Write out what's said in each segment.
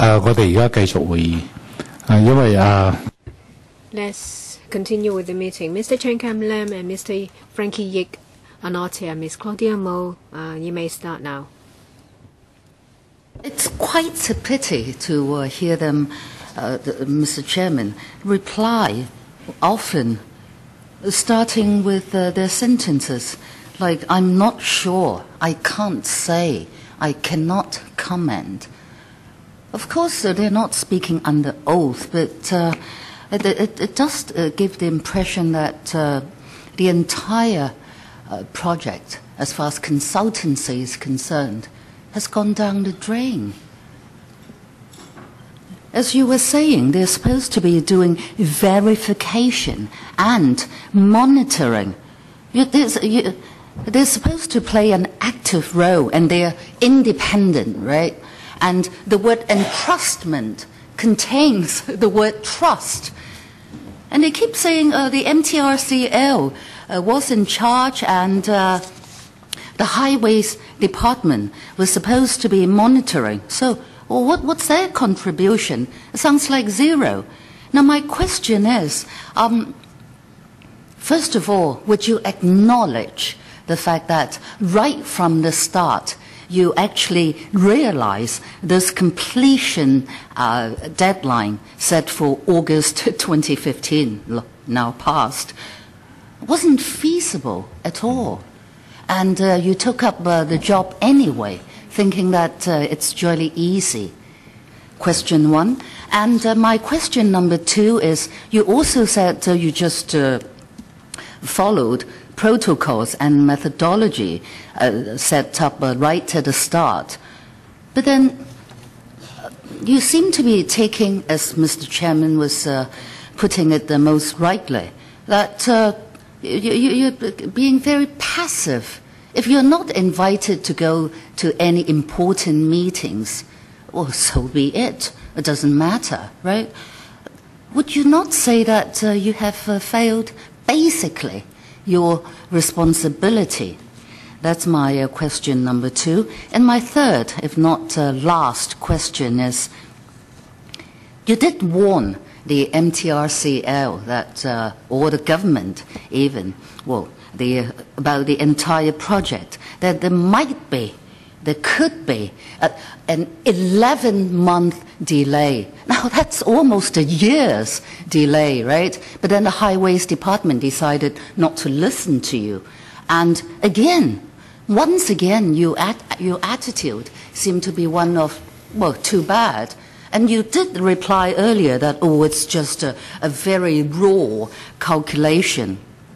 我哋而家繼續會議，因為 Let's continue with the meeting. Mr. Chen Kam Lam and Mr. Frankie Yik are not here. Miss Claudia Mo, you may start now. It's quite a pity to hear them, Mr. Chairman, reply often, starting with their sentences like, I'm not sure, I can't say, I cannot comment. Of course, they're not speaking under oath, but it does give the impression that the entire project, as far as consultancy is concerned, has gone down the drain. As you were saying, they're supposed to be doing verification and monitoring. They're supposed to play an active role, and they're independent, right? And the word entrustment contains the word trust. And they keep saying the MTRCL was in charge, and the Highways Department was supposed to be monitoring. So what's their contribution? It sounds like zero. Now my question is, first of all, would you acknowledge the fact that right from the start, you actually realize this completion deadline set for August 2015, now passed, wasn't feasible at all? And you took up the job anyway, thinking that it's jolly easy. Question one. And my question number two is, you also said you just followed protocols and methodology set up right at the start. But then you seem to be taking, as Mr. Chairman was putting it the most rightly, that you're being very passive. If you're not invited to go to any important meetings, well, so be it. It doesn't matter, right? Would you not say that you have failed basically your responsibility? That's my question number two. And my third, if not last question is, you did warn the MTRCL that, or the government even, well, about the entire project, that there could be an 11-month delay. Now that's almost a year's delay, right? But then the Highways Department decided not to listen to you. And again, once again, your attitude seemed to be one of, well, too bad. And you did reply earlier that, oh, it's just a very raw calculation.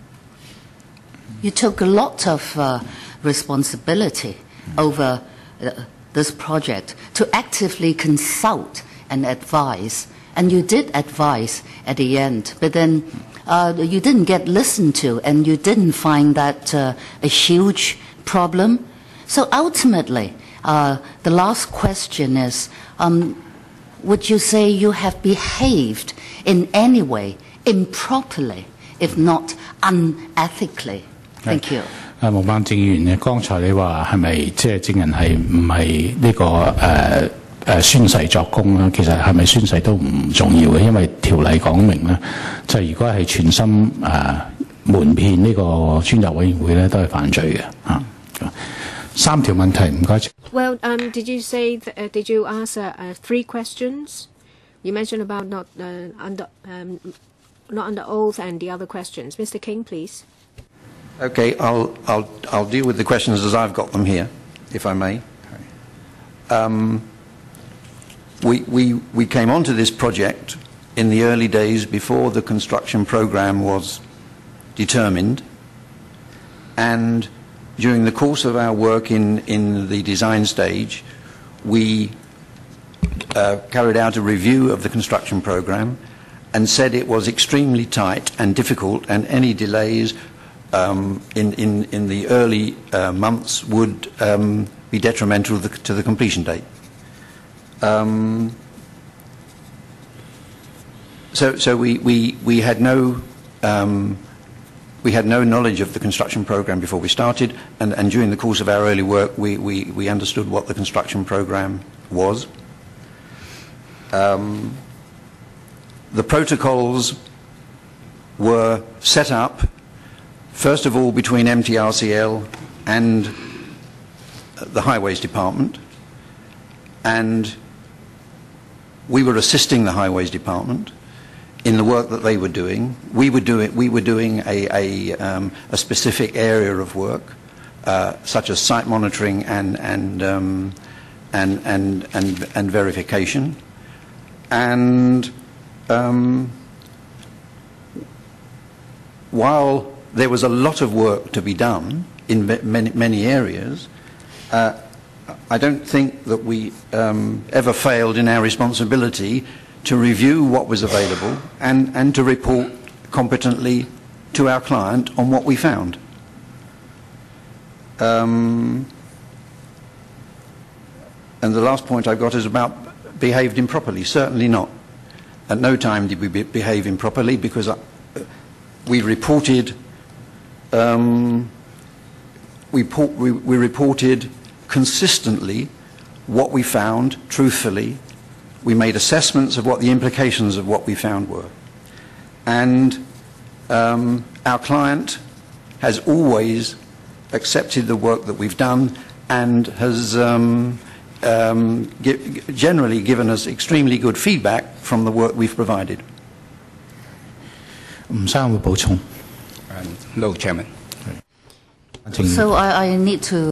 You took a lot of responsibility over this project to actively consult and advise. And you did advise at the end, but then you didn't get listened to, and you didn't find that a huge problem. So ultimately, the last question is, would you say you have behaved in any way improperly, if not unethically? Thank you. 毛孟靜議員，剛才你話係咪即係證人係唔係呢個宣誓作供啦？其實係咪宣誓都唔重要嘅，因為條例講明咧，就如果係全心瞞騙呢個專責委員會咧，都係犯罪嘅嚇。三條問題，唔該。 Well, did you say did you answer 3 questions? You mentioned about not under oath and the other questions. Mr. King, please. Okay, I'll deal with the questions as I've got them here, if I may. We came onto this project in the early days before the construction program was determined, and during the course of our work in the design stage, we carried out a review of the construction program and said it was extremely tight and difficult, and any delays in the early months would be detrimental to the completion date. So we had no knowledge of the construction program before we started, and during the course of our early work we understood what the construction program was. the protocols were set up, first of all, between MTRCL and the Highways Department, and we were assisting the Highways Department in the work that they were doing. We were doing a specific area of work, such as site monitoring and verification, and while there was a lot of work to be done in many areas, I don't think that we ever failed in our responsibility to review what was available and to report competently to our client on what we found. And the last point I've got is about behaved improperly. Certainly not. At no time did we behave improperly, because we reported we reported consistently what we found, truthfully. We made assessments of what the implications of what we found were. And our client has always accepted the work that we've done and has generally given us extremely good feedback from the work we've provided. No, Chairman. So I need to...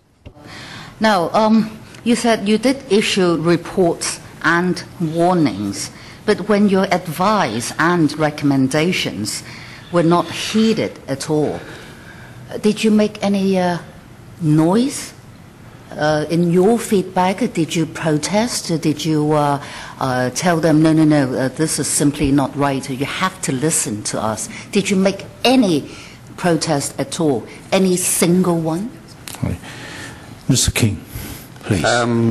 Now, you said you did issue reports and warnings, but when your advice and recommendations were not heeded at all, did you make any noise in your feedback? Did you protest? Did you tell them, no, this is simply not right, you have to listen to us? Did you make any protest at all, any single one? Mr. King, please.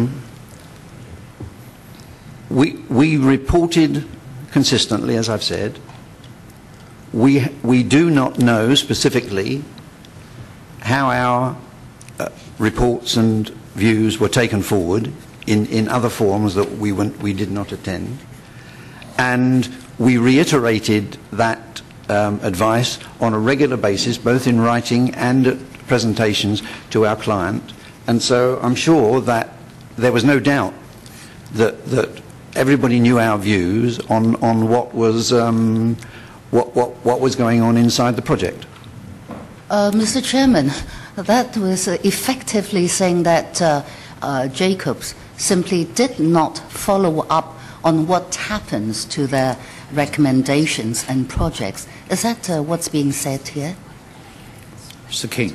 We reported consistently, as I've said. We do not know specifically how our reports and views were taken forward in other forums that we did not attend, and we reiterated that advice on a regular basis, both in writing and at presentations to our client. And so I'm sure that there was no doubt that everybody knew our views on what was going on inside the project. Mr. Chairman, that was effectively saying that Jacobs simply did not follow up on what happens to their recommendations and projects. Is that what's being said here? Mr. King.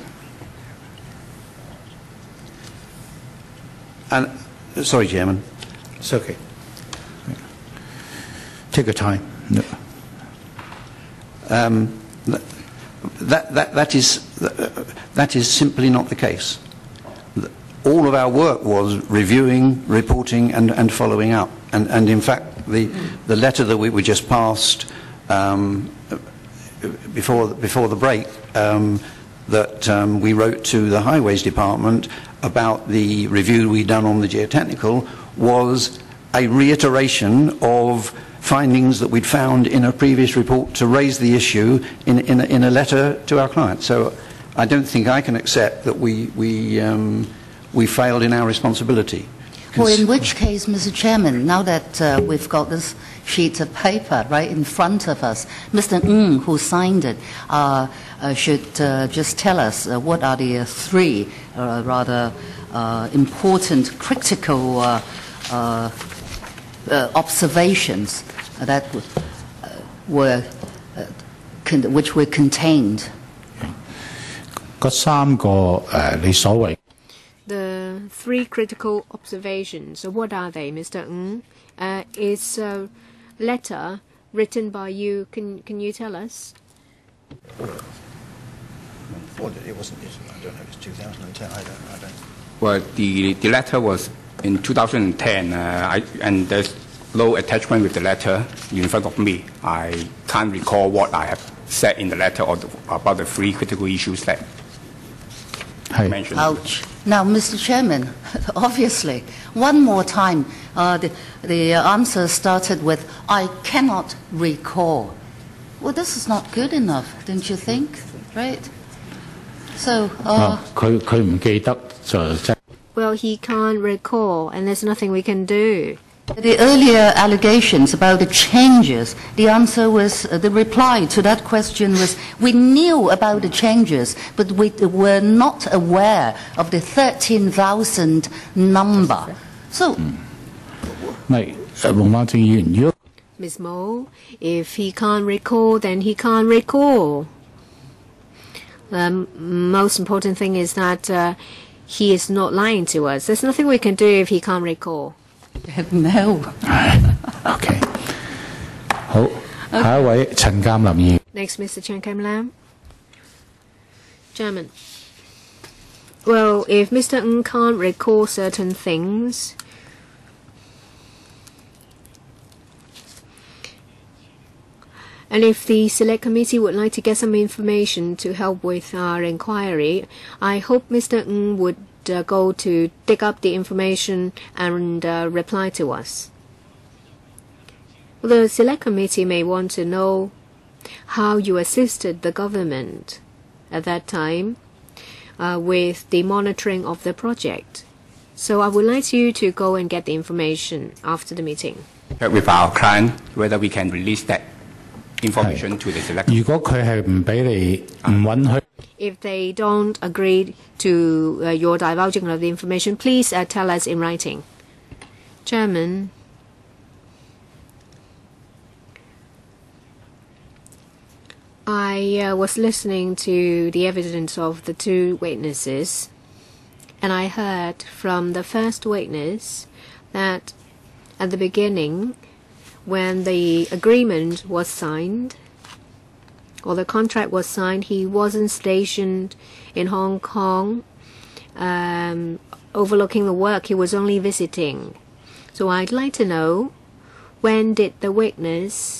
And sorry, Chairman. It's okay. Take your time. No. That is simply not the case. All of our work was reviewing, reporting, and following up. And in fact, the letter that we just passed before the break, that we wrote to the Highways Department about the review we'd done on the geotechnical, was a reiteration of findings that we'd found in a previous report to raise the issue in a letter to our client. So I don't think I can accept that we failed in our responsibility. Well, in which case, Mr. Chairman, now that we've got this sheet of paper right in front of us, Mr. Ng, who signed it, should just tell us what are the three rather important, critical observations that were which were contained. The three critical observations, so what are they, Mr. Ng? Is a letter written by you. Can you tell us? Well, it wasn't. I don't know. It was 2010. I don't. Well, the letter was in 2010, and there's no attachment with the letter in front of me. I can't recall what I have said in the letter about the three critical issues there. mentioned. Ouch. Now, Mr. Chairman, obviously, one more time, the answer started with, I cannot recall. Well, this is not good enough, don't you think? Right? So, 佢唔記得就即 Well, he can't recall, and there's nothing we can do. the earlier allegations about the changes, the answer was, the reply to that question was, we knew about the changes, but we were not aware of the 13,000 number. So, 咪龍馬正議員，如果 Ms. Mo, if he can't recall, then he can't recall. The most important thing is that he is not lying to us. There's nothing we can do if he can't recall. no. OK， 好，下一位陳鑑林議員。 Next, Mr. Chen Kam Lam. Chairman. Well, if Mr. Ng can't recall certain things, and if the Select Committee would like to get some information to help with our inquiry, I hope Mr. Ng would go to dig up the information and reply to us. The Select Committee may want to know how you assisted the government at that time with the monitoring of the project. So I would like you to go and get the information after the meeting. With our client, whether we can release that information to the select. 如果佢係唔俾你唔允許， If they don't agree to your divulging of the information, please tell us in writing. Chairman, I was listening to the evidence of the two witnesses, and I heard from the first witness that at the beginning, when the agreement was signed, or the contract was signed, he wasn't stationed in Hong Kong overlooking the work. He was only visiting. So I'd like to know, when did the witness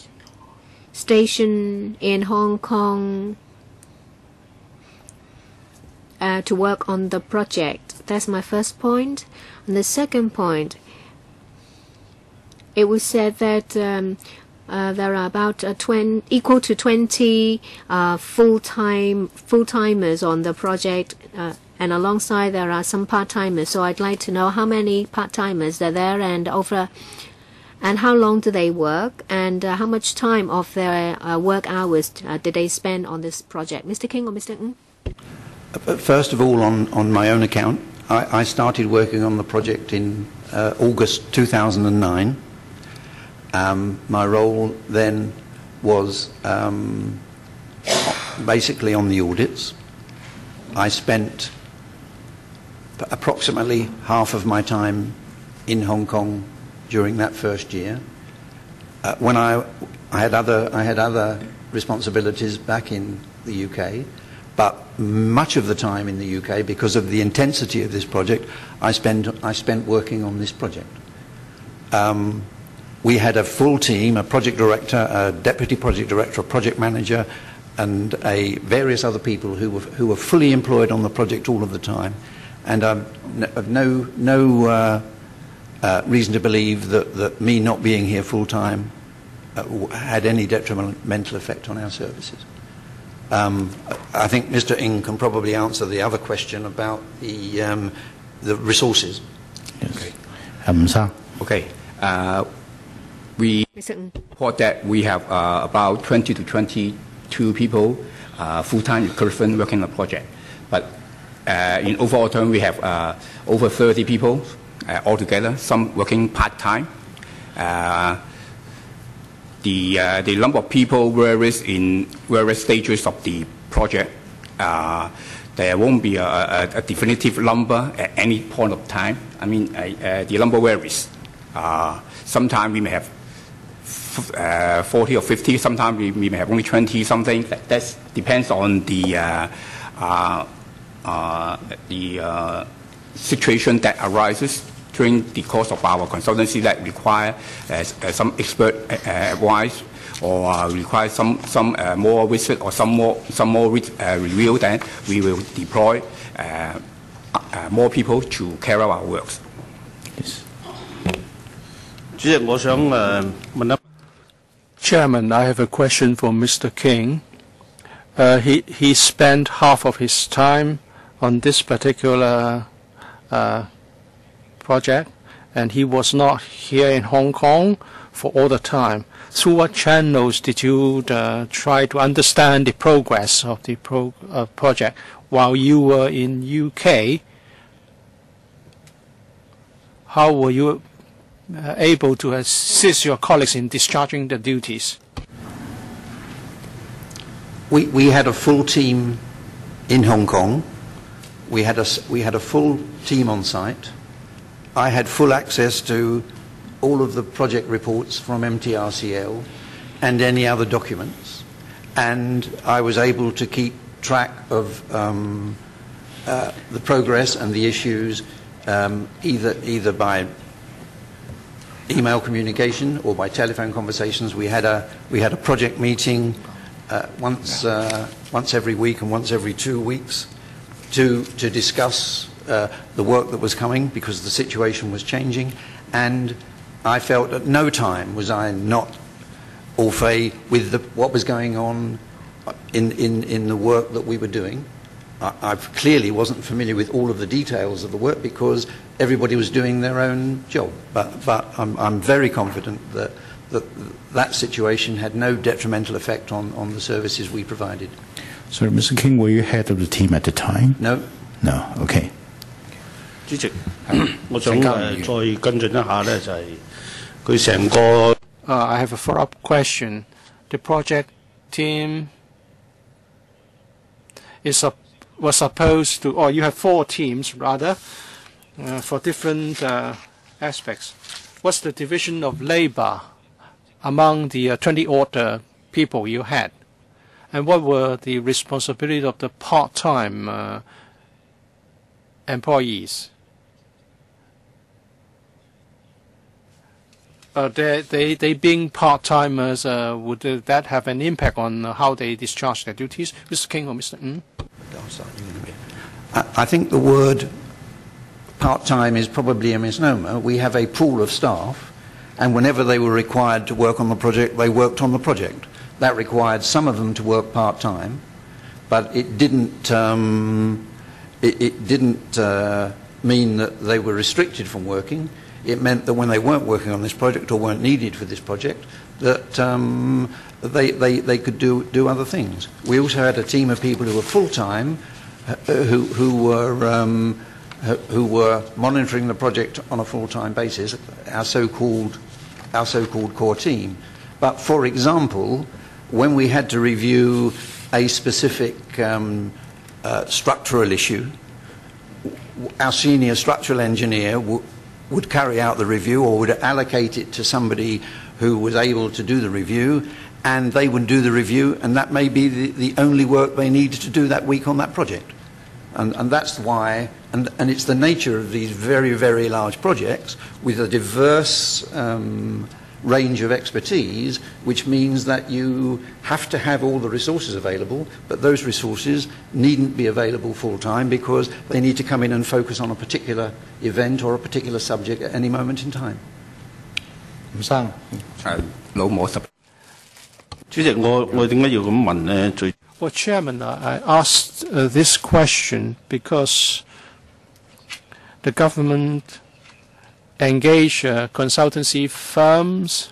station in Hong Kong to work on the project? That's my first point. And the second point, it was said that there are about equal to 20 full-timers on the project, and alongside there are some part-timers. So I'd like to know how many part-timers are there, and how long do they work, and how much time of their work hours did they spend on this project? Mr. King or Mr. Ng? First of all, on my own account, I started working on the project in August 2009. My role then was basically on the audits. I spent approximately half of my time in Hong Kong during that first year. When I had other responsibilities back in the UK, but much of the time in the UK, because of the intensity of this project, I spent working on this project. We had a full team, a project director, a deputy project director, a project manager, and various other people who were fully employed on the project all of the time. And I've no reason to believe that me not being here full time had any detrimental effect on our services. I think Mr. Ng can probably answer the other question about the resources. Yes. Okay. Okay. We report that we have about 20 to 22 people, full-time equivalent working on the project. But in overall term, we have over 30 people altogether, some working part-time. The number of people varies in various stages of the project. There won't be a definitive number at any point of time. I mean, the number varies. Sometimes we may have 40 or 50, sometimes we may have only 20 something. That depends on the situation that arises during the course of our consultancy that require some expert advice or require some more visit or some more review, then we will deploy more people to carry out our works. Yes. 主席，我想問一 Chairman, I have a question for Mr. King. He spent half of his time on this particular project, and he was not here in Hong Kong for all the time. Through what channels did you try to understand the progress of the project while you were in UK? How were you able to assist your colleagues in discharging the duties? We had a full team in Hong Kong. We had a full team on site. I had full access to all of the project reports from MTRCL and any other documents, and I was able to keep track of the progress and the issues either by email communication or by telephone conversations. We had a project meeting once every week and once every 2 weeks to discuss the work that was coming, because the situation was changing, and I felt at no time was I not au fait with what was going on in the work that we were doing. I clearly wasn't familiar with all of the details of the work because everybody was doing their own job, but I'm very confident that situation had no detrimental effect on the services we provided. So, Mr. King, were you head of the team at the time? No. No. Okay. 主席，我想再跟進一下咧，就係佢成個 I have a follow-up question. The project team was supposed to, or you have 4 teams rather, for different aspects. What's the division of labor among the 20-odd people you had? And what were the responsibilities of the part-time employees? They being part-timers, would that have an impact on how they discharge their duties? Mr. King or Mr. Ng? I think the word part-time is probably a misnomer. We have a pool of staff, and whenever they were required to work on the project, they worked on the project. That required some of them to work part-time, but it didn't mean that they were restricted from working. It meant that when they weren't working on this project or weren't needed for this project, that they could do other things. We also had a team of people who were full-time, who were monitoring the project on a full-time basis, our so-called core team. But for example, when we had to review a specific structural issue, our senior structural engineer would carry out the review or would allocate it to somebody who was able to do the review, and they would do the review, and that may be the only work they needed to do that week on that project. And that's why, and it's the nature of these very, very large projects with a diverse range of expertise, which means that you have to have all the resources available, but those resources needn't be available full-time because they need to come in and focus on a particular event or a particular subject at any moment in time. 吳生， 老冇十。 主席，我點解要咁問呢？ Well, Chairman, I asked this question because the government engage consultancy firms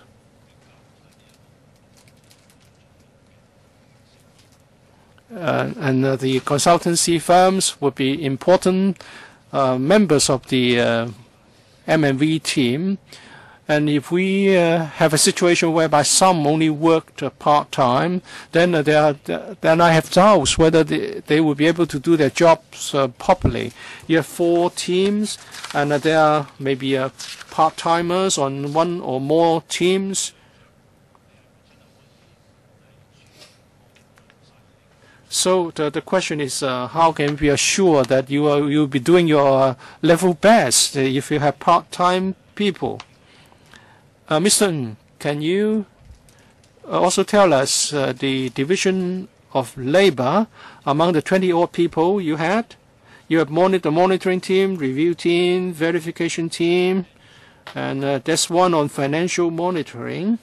and the consultancy firms would be important members of the MMV team. And if we have a situation whereby some only worked part-time, then then I have doubts whether they will be able to do their jobs properly. You have 4 teams, and there are maybe part-timers on 1 or more teams. So the question is, how can we assure that you'll be doing your level best if you have part-time people? Mr. Ng, can you also tell us the division of labor among the 20-odd people you had? You have the monitoring team, review team, verification team, and there's one on financial monitoring.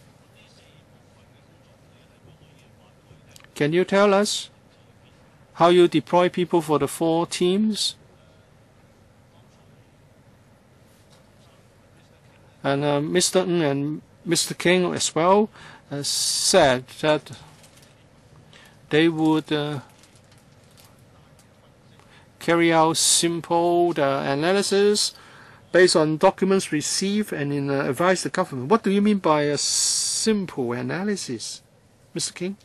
Can you tell us how you deploy people for the 4 teams? And Mr. Ng and Mr. King as well said that they would carry out simple analysis based on documents received and advise the government. What do you mean by a simple analysis, Mr. King?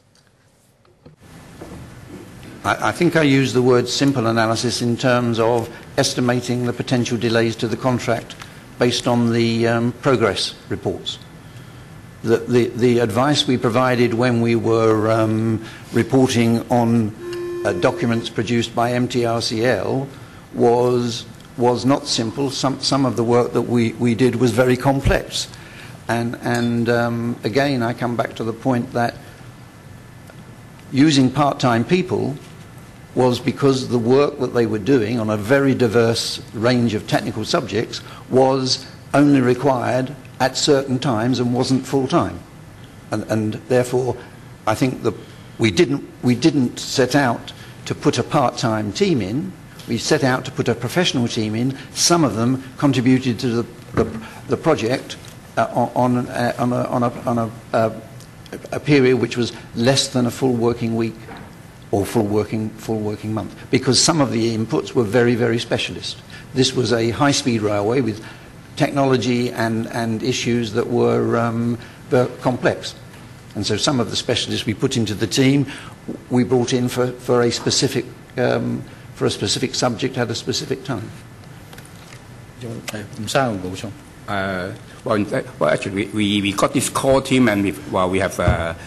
I think I use the word simple analysis in terms of estimating the potential delays to the contract based on the progress reports. The advice we provided when we were reporting on documents produced by MTRCL was not simple. Some of the work that we did was very complex. And again, I come back to the point that using part-time people was because the work that they were doing on a very diverse range of technical subjects was only required at certain times and wasn't full-time. And therefore, I think that we didn't set out to put a part-time team in. We set out to put a professional team in. Some of them contributed to the project on a period which was less than a full working week or full working month, because some of the inputs were very, very specialist. This was a high-speed railway with technology and issues that were complex. And so some of the specialists we put into the team, we brought in for a specific subject at a specific time. Well, actually, we got this core team, and we have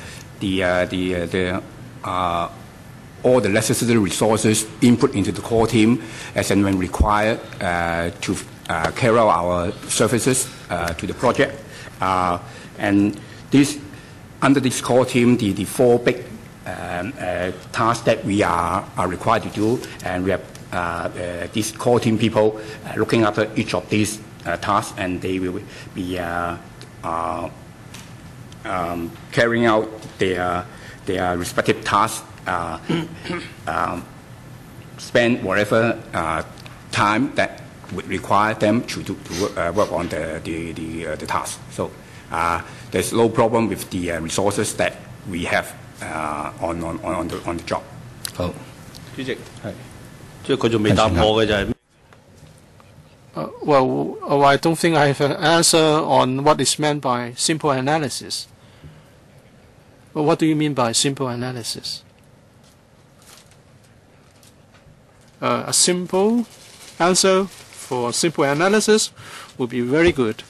all the necessary resources input into the core team as and when required to carry out our services to the project. And under this core team, the 4 big tasks that we are required to do, and we have these core team people looking after each of these tasks, and they will be carrying out their respective tasks, spend whatever time that would require them to work on the task. So there's no problem with the resources that we have on the job. 好，主席，係，即係佢仲未答我嘅就係。 Well, I don't think I have an answer on what is meant by simple analysis. Well, what do you mean by simple analysis? A simple answer for simple analysis would be very good.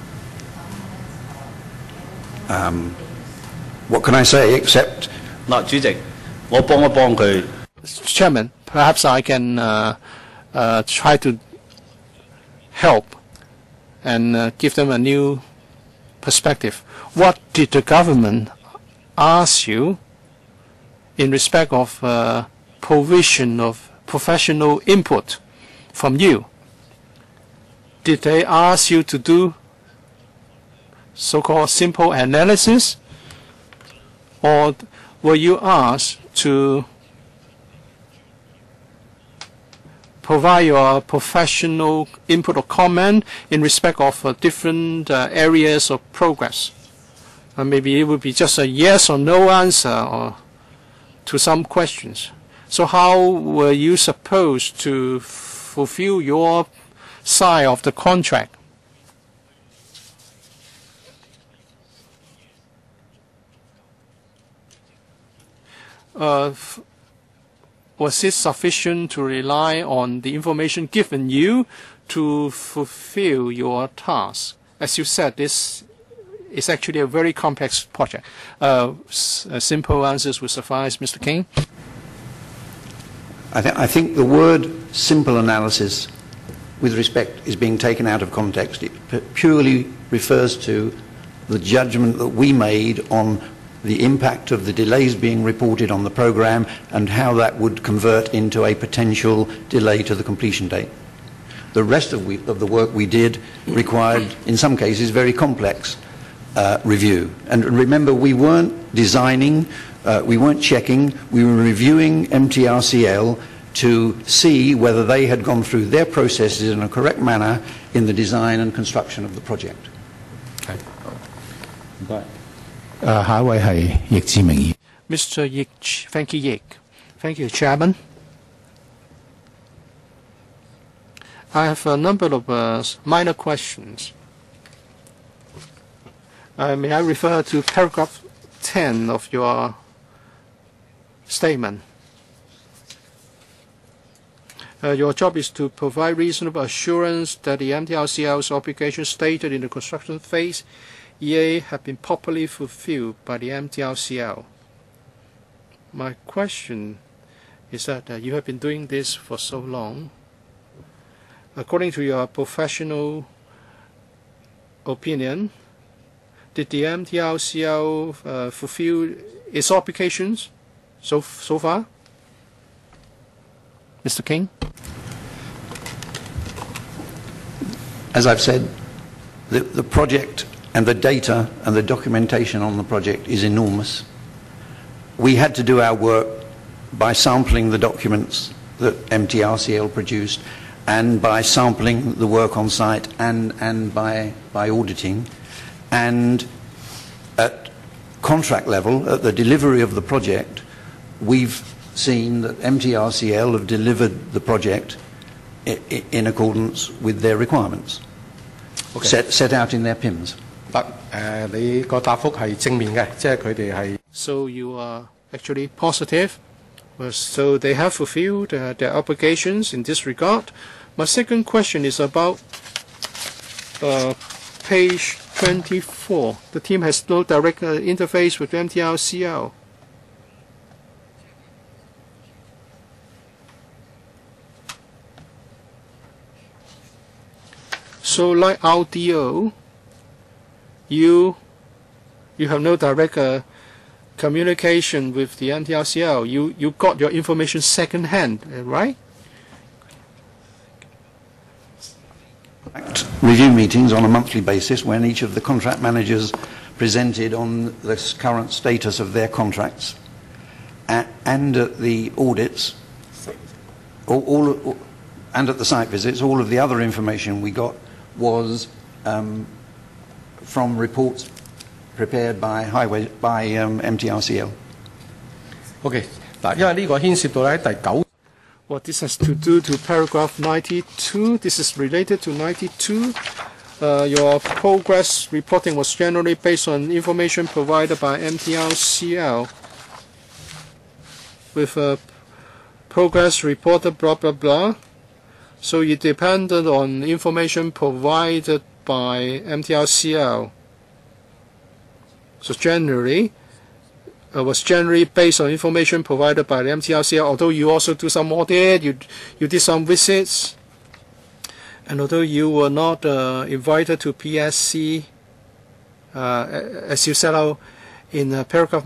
What can I say except... 嗱，主席，我幫一幫佢。 Chairman, perhaps I can try to help and give them a new perspective. What did the government ask you in respect of provision of professional input from you? Did they ask you to do so-called simple analysis, or were you asked to provide your professional input or comment in respect of different areas of progress? Maybe it would be just a yes or no answer or to some questions. So how were you supposed to fulfill your side of the contract? Was it sufficient to rely on the information given you to fulfill your task? As you said, this is actually a very complex project. Simple answers will suffice, Mr. King. I think the word simple analysis, with respect, is being taken out of context. It purely refers to the judgment that we made on the impact of the delays being reported on the programme and how that would convert into a potential delay to the completion date. The rest of the work we did required, in some cases, very complex review. And remember, we weren't designing, we weren't checking, we were reviewing MTRCL to see whether they had gone through their processes in a correct manner in the design and construction of the project. Okay.下一位係易志明議員。 Mr. Yik, thank you, Yik. Thank you, Chairman. I have a number of minor questions. May I refer to paragraph 10 of your statement? Your job is to provide reasonable assurance that the MTRCL's obligations stated in the construction phase EA have been properly fulfilled by the MTRCL. My question is that you have been doing this for so long. According to your professional opinion, did the MTRCL fulfill its obligations so far? Mr. King? As I've said, the project and the data and the documentation on the project is enormous. We had to do our work by sampling the documents that MTRCL produced and by sampling the work on site and by auditing. And at contract level, at the delivery of the project, we've seen that MTRCL have delivered the project in accordance with their requirements, set out in their PIMs. So you are actually positive. So they have fulfilled their obligations in this regard. My second question is about page 24. The team has no direct interface with MTRCL. So like RDO, you have no direct communication with the MTRCL. You got your information second-hand, right? Review meetings on a monthly basis when each of the contract managers presented on the current status of their contracts, and at the audits, and at the site visits. All of the other information we got was from reports prepared by MTRCL. Okay. 嗱，因為呢個牽涉到喺第9。 What this has to do to paragraph 92. This is related to 92. Your progress reporting was generally based on information provided by MTRCL. With progress reported blah blah blah. So it depended on information provided by MTRCL. So generally, was generally based on information provided by the MTRCL, although you also do some audit, you did some visits, and although you were not invited to PSC, as you set out in paragraph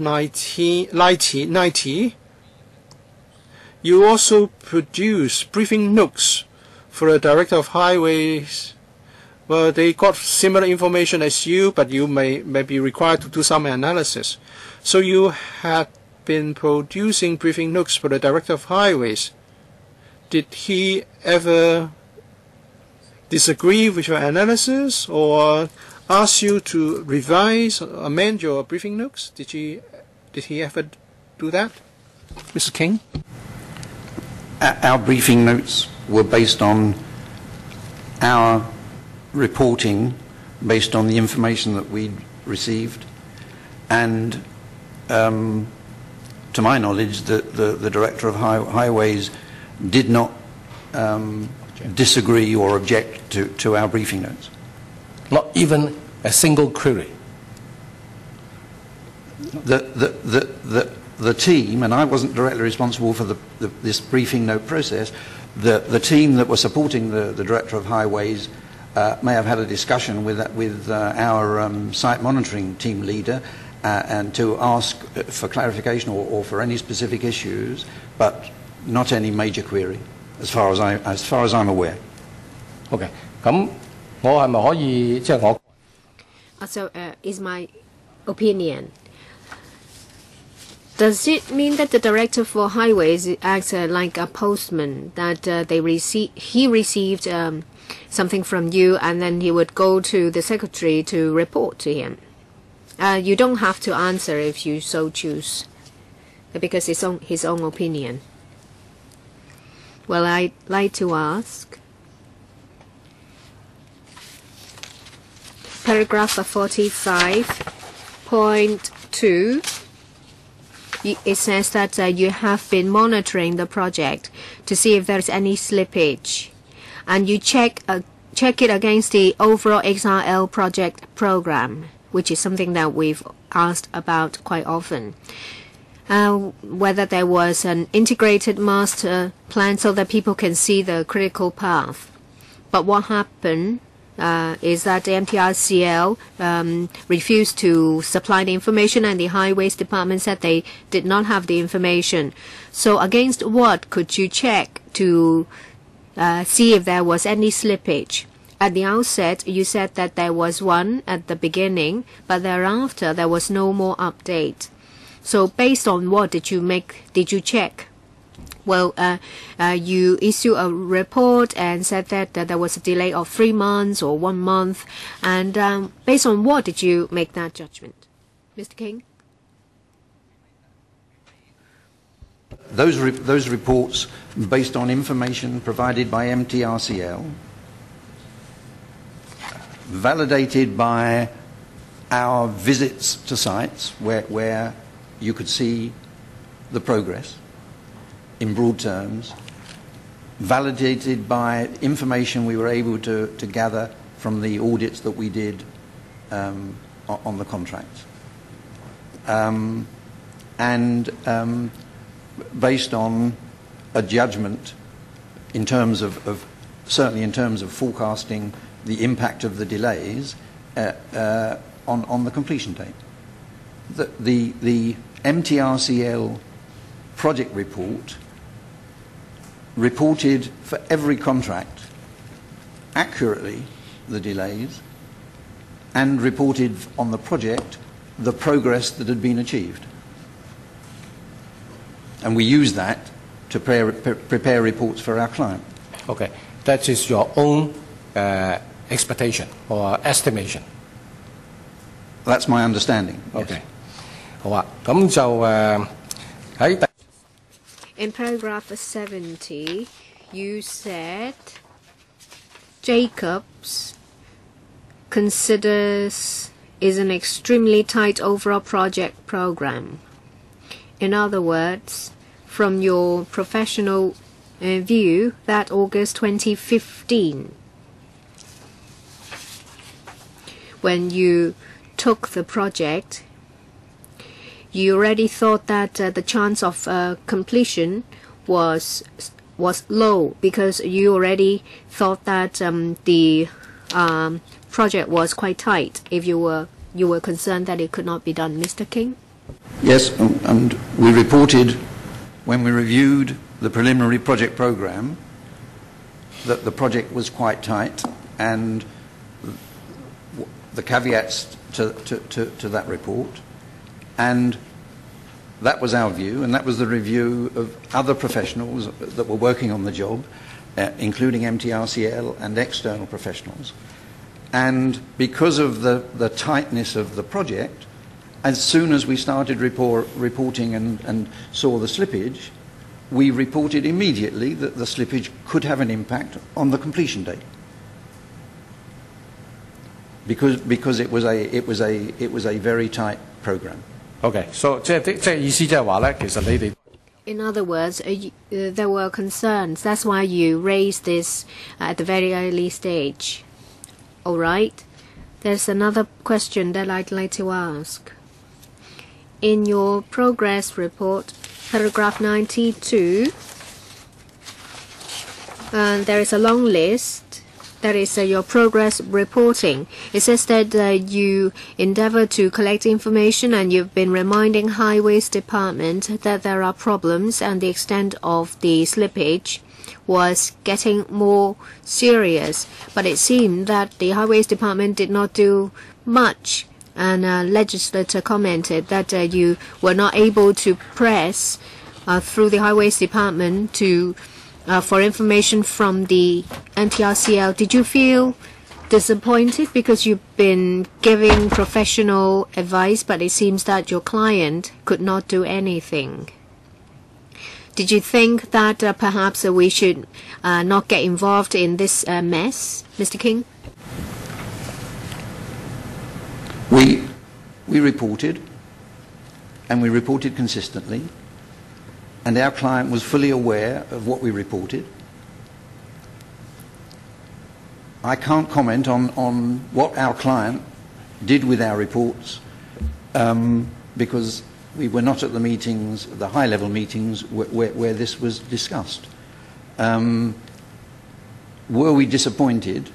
90, you also produce briefing notes for the Director of Highways. Well, they got similar information as you, but you may be required to do some analysis. So you had been producing briefing notes for the Director of Highways. Did he ever disagree with your analysis or ask you to revise, amend your briefing notes? Did he ever do that, Mr. King? Our briefing notes were based on our reporting, based on the information that we'd received, and to my knowledge, the Director of Highways did not disagree or object to our briefing notes. Not even a single query. the team, and I wasn't directly responsible for this briefing note process, the team that were supporting the Director of Highways may have had a discussion with our site monitoring team leader and to ask for clarification or for any specific issues, but not any major query, as far as I'm aware. OK， 咁我係咪可以即係我 So, is my opinion. Does it mean that the director for highways acts like a postman, that he received something from you and then he would go to the secretary to report to him? You don't have to answer if you so choose, because it's his own opinion. Well, I'd like to ask, paragraph 45.2, it says that you have been monitoring the project to see if there's any slippage, and you check it against the overall XRL project program, which is something that we've asked about quite often. Whether there was an integrated master plan so that people can see the critical path. But what happened is that the MTRCL refused to supply the information, and the Highways Department said they did not have the information. So against what could you check to see if there was any slippage? At the outset, you said that there was one at the beginning, but thereafter there was no more update. So based on what did you check? Well, you issue a report and said that there was a delay of 3 months or 1 month, and based on what did you make that judgment? Mr. King? Those reports, based on information provided by MTRCL, validated by our visits to sites where you could see the progress in broad terms, validated by information we were able to gather from the audits that we did on the contracts. Based on a judgment in terms of certainly in terms of forecasting the impact of the delays on the completion date. The MTRCL project report reported for every contract accurately the delays and reported on the project the progress that had been achieved. And we use that to prepare reports for our client. OK, that is your own expectation or estimation. That's my understanding. OK， 好啊，咁就喺第 In paragraph 70, you said Jacobs considers is an extremely tight overall project program. In other words, from your professional view, that August 2015, when you took the project, you already thought that the chance of completion was low, because you already thought that the project was quite tight. If you were concerned that it could not be done, Mr. King. Yes, and we reported when we reviewed the preliminary project program that the project was quite tight, and the caveats to that report, and that was our view, and that was the review of other professionals that were working on the job, including MTRCL and external professionals. And because of the tightness of the project, as soon as we started reporting and saw the slippage, we reported immediately that the slippage could have an impact on the completion date. Because it was a very tight program. OK， so 即係意思即係話咧，其實你哋 In other words, there were concerns. That's why you raised this at the very early stage. All right. There's another question that I'd like to ask. in your progress report, paragraph 92, there is a long list. That is your progress reporting. It says that you endeavor to collect information and you've been reminding Highways Department that there are problems and the extent of the slippage was getting more serious. But it seemed that the Highways Department did not do much, and a legislator commented that you were not able to press through the Highways Department to for information from the NTRCL. Did you feel disappointed because you've been giving professional advice, but it seems that your client could not do anything? Did you think that perhaps we should not get involved in this mess, Mr. King? We reported, and we reported consistently, and our client was fully aware of what we reported. I can't comment on what our client did with our reports because we were not at the meetings, the high-level meetings where this was discussed. Were we disappointed?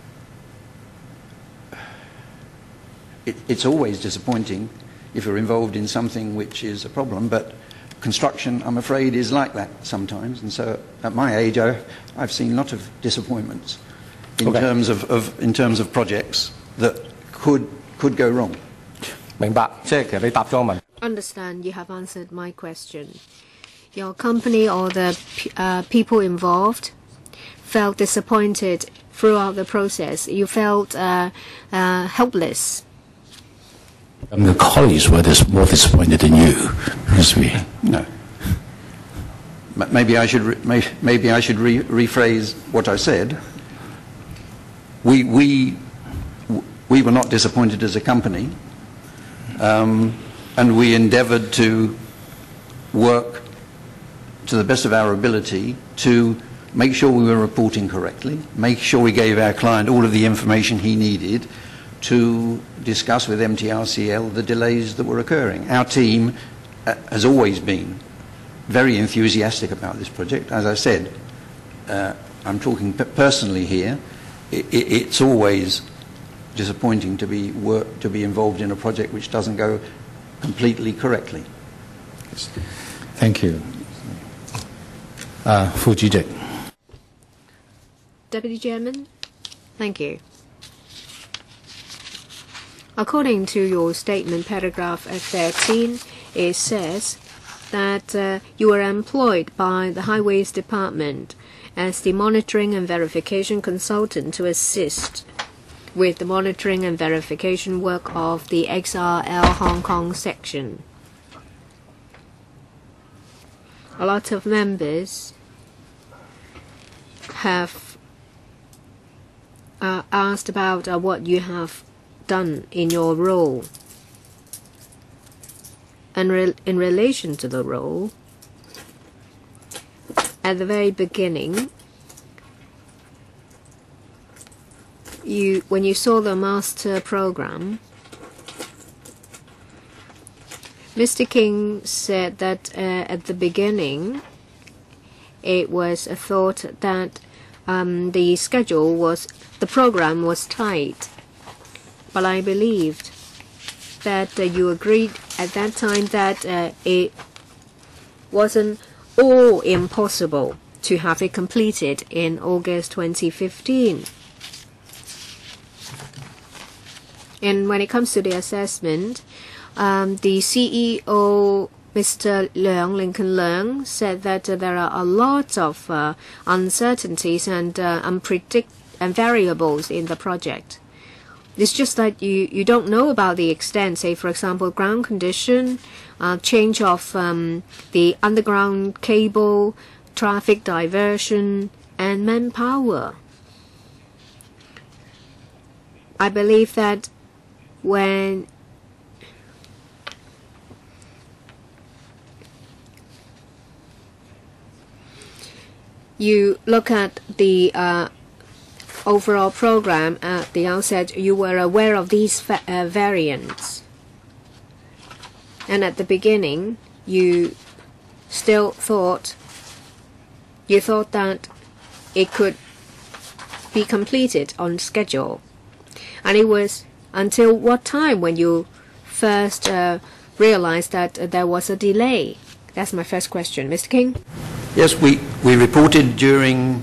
It's always disappointing if you're involved in something which is a problem, but construction, I'm afraid, is like that sometimes. And so at my age, I've seen lots of disappointments in terms of projects that could go wrong. 明白，即係其實你答咗我問。 Understand, you have answered my question. Your company or the people involved felt disappointed throughout the process. You felt helpless. The colleagues were more disappointed than you, because we. No. Maybe I should rephrase what I said. We were not disappointed as a company, and we endeavoured to work to the best of our ability to make sure we were reporting correctly, make sure we gave our client all of the information he needed to discuss with MTRCL the delays that were occurring. Our team has always been very enthusiastic about this project. As I said, I'm talking personally here, it's always disappointing to be involved in a project which doesn't go completely correctly. Thank you. 副主席。 Deputy Chairman, thank you. According to your statement, paragraph 13, it says that you were employed by the Highways Department as the monitoring and verification consultant to assist with the monitoring and verification work of the XRL Hong Kong section. A lot of members have asked about what you have done in your role. And in relation to the role, at the very beginning, when you saw the master program, Mr. King said that at the beginning it was a thought that the program was tight. But I believed that you agreed at that time that it wasn't all impossible to have it completed in August 2015. And when it comes to the assessment, the CEO, Mr. Lincoln Leung, said that there are a lot of uncertainties and variables in the project. It's just that you don't know about the extent, say, for example, ground condition, change of the underground cable, traffic diversion, and manpower. I believe that when you look at the overall program at the outset, you were aware of these variants. And at the beginning, you still thought that it could be completed on schedule. And it was until what time when you first realized that there was a delay? That's my first question. Mr. King? Yes, we reported during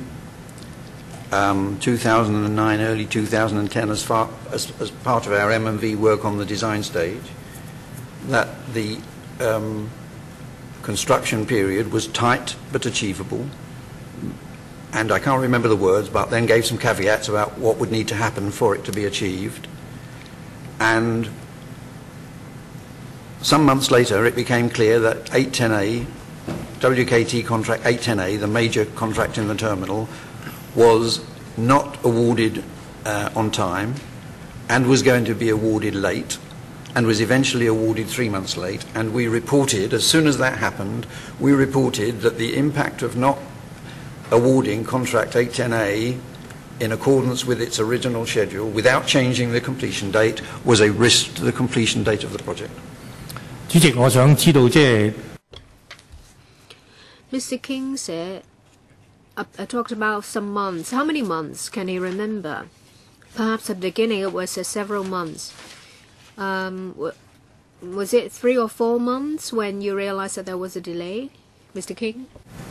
2009, early 2010, as part of our M&V work on the design stage, that the construction period was tight but achievable. And I can't remember the words, but then gave some caveats about what would need to happen for it to be achieved. And some months later, it became clear that 810A, WKT contract 810A, the major contract in the terminal, was not awarded on time and was going to be awarded late, and was eventually awarded 3 months late. And we reported, as soon as that happened, we reported that the impact of not awarding contract 810A in accordance with its original schedule, without changing the completion date, was a risk to the completion date of the project. 主席，我想知道 Mr. King said, talked about some months. How many months can he remember? Perhaps at the beginning it was several months. Was it 3 or 4 months when you realized that there was a delay, Mr. King?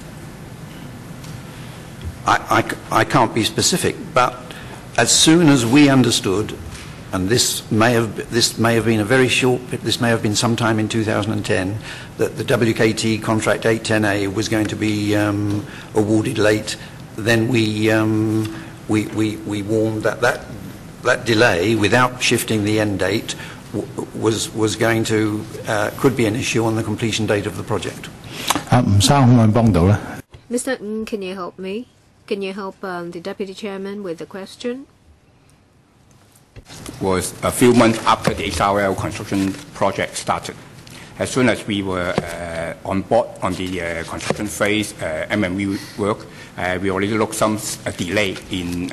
I can't be specific, but as soon as we understood, and this may have been a very short, this may have been sometime in 2010, that the WKT contract 810A was going to be awarded late, then we warned that delay, without shifting the end date, was going to could be an issue on the completion date of the project. Mr. Ng, can you help me? Can you help the Deputy Chairman with the question? Was a few months after the XRL construction project started. As soon as we were on board on the construction phase, M&V work, we already looked some delay in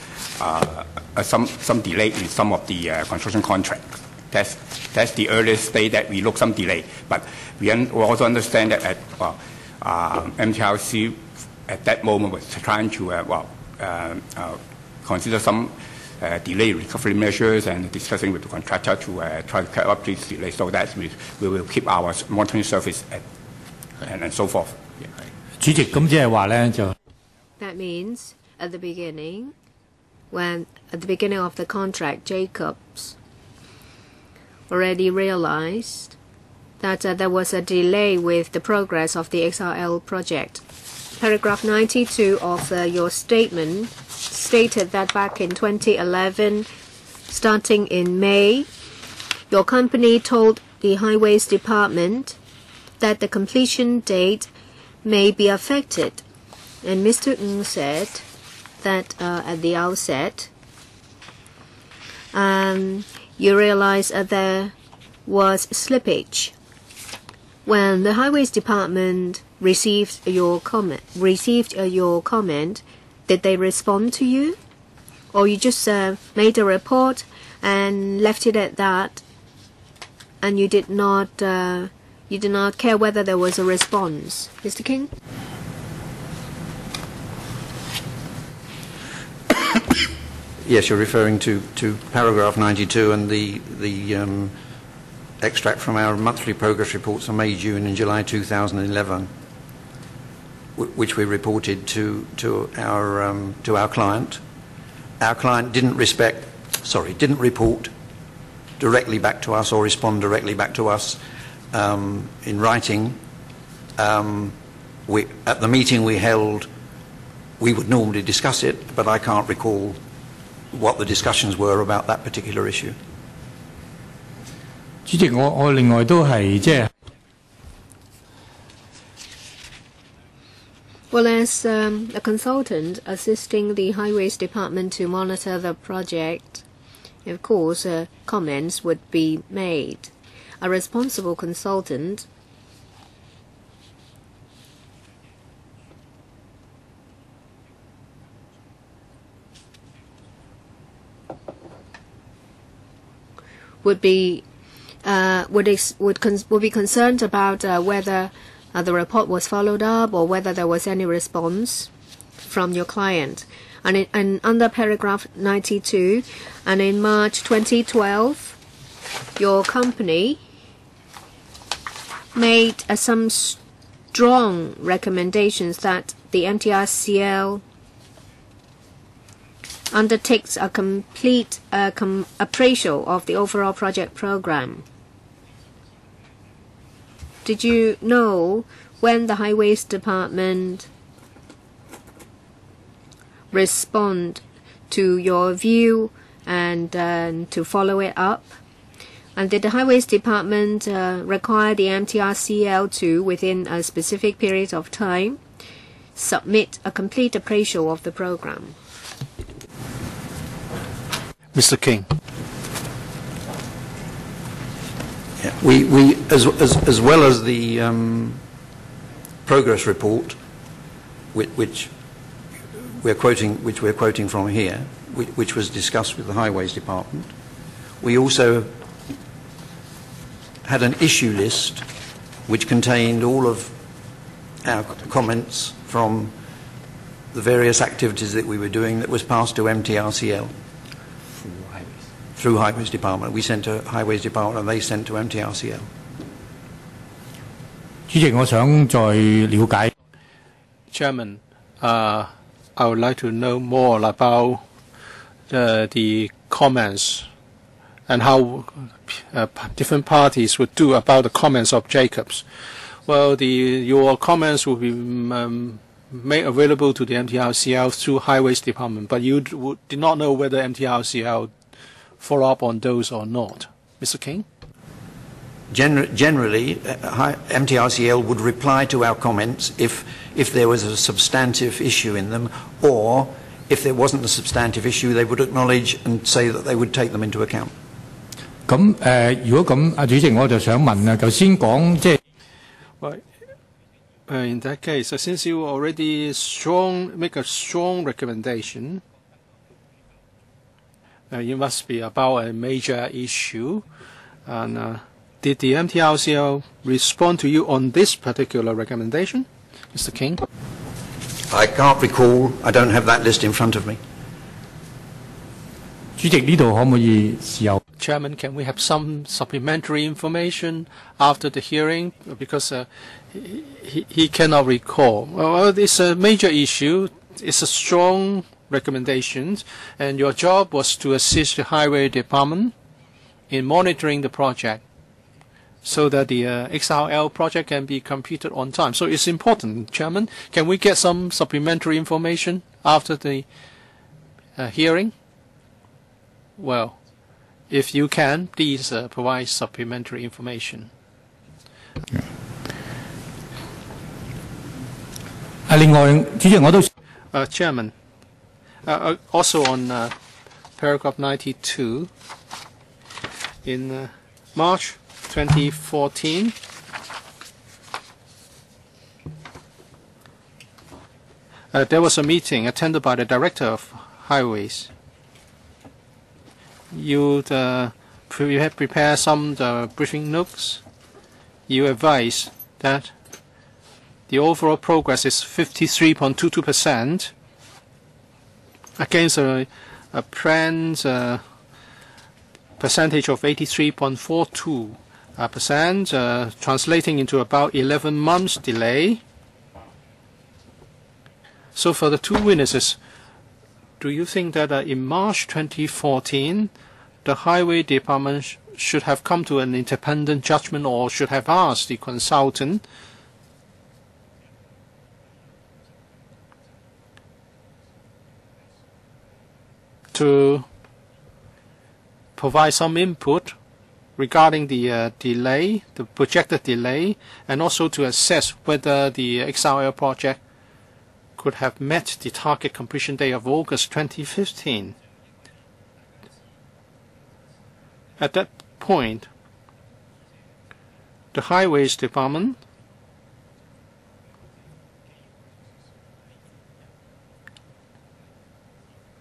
some delay in some of the construction contracts. That's the earliest stage that we look some delay. But we also understand that MTRC at that moment was trying to consider some delay recovery measures and discussing with the contractor to try to cut up this delay, so that we will keep our monitoring service and so forth. That means at the beginning, at the beginning of the contract, Jacobs already realized that there was a delay with the progress of the XRL project. Paragraph 92 of your statement stated that back in 2011, starting in May, your company told the Highways Department that the completion date may be affected. And Mr. Ng said that at the outset, you realized there was slippage. When the Highways Department received your comment, did they respond to you, or you just made a report and left it at that, and you did not care whether there was a response, Mr. King? Yes, you're referring to paragraph 92 and the extract from our monthly progress reports for May, June and July 2011, which we reported to our client. Our client didn't report directly back to us or respond directly back to us in writing. At the meeting we held, we would normally discuss it, but I can't recall what the discussions were about that particular issue. 主席，我另外都係 Well, as a consultant assisting the Highways Department to monitor the project, of course, comments would be made. A responsible consultant would be would be concerned about whether the report was followed up or whether there was any response from your client. And under paragraph 92, and in March 2012, your company made some strong recommendations that the MTRCL undertakes a complete appraisal of the overall project program. Did you know when the Highways Department respond to your view and to follow it up? And did the Highways Department require the MTRCL to, within a specific period of time, submit a complete appraisal of the program? Mr. King. Yeah, we as well as the progress report, which we're quoting from here, which was discussed with the Highways Department, we also had an issue list which contained all of our comments from the various activities that we were doing that was passed to MTRCL. Through Highways Department. We sent to Highways Department and they sent to MTRCL. 主席，我想再了解。 Chairman, I would like to know more about the comments and how different parties would do about the comments of Jacobs. Well, your comments will be made available to the MTRCL through Highways Department, but you did not know whether MTRCL follow up on those or not. Mr. King? Generally, MTRCL would reply to our comments if there was a substantive issue in them, or if there wasn't a substantive issue, they would acknowledge and say that they would take them into account. 如果咁，主席我就想問啊，頭先講即係。 Well, in that case, since you already make a strong recommendation, it must be about a major issue. And did the MTRCL respond to you on this particular recommendation, Mr. King? I can't recall. I don't have that list in front of me. 主席呢度可唔可以事後 Chairman, can we have some supplementary information after the hearing? Because he cannot recall. Well, it's a major issue. It's a strong recommendations, and your job was to assist the Highway Department in monitoring the project so that the XRL project can be completed on time. So it's important, Chairman. Can we get some supplementary information after the hearing? Well, if you can, please provide supplementary information. 另外，主席我都 Chairman. Also on paragraph 92, in March 2014, there was a meeting attended by the Director of Highways. You had prepared some briefing notes. You advised that the overall progress is 53.22%. Against a planned percentage of 83.42%, translating into about 11 months delay. So for the two witnesses, do you think that in March 2014, the Highway Department should have come to an independent judgment or should have asked the consultant to provide some input regarding the delay, the projected delay, and also to assess whether the XRL project could have met the target completion date of August 2015. At that point, the Highways Department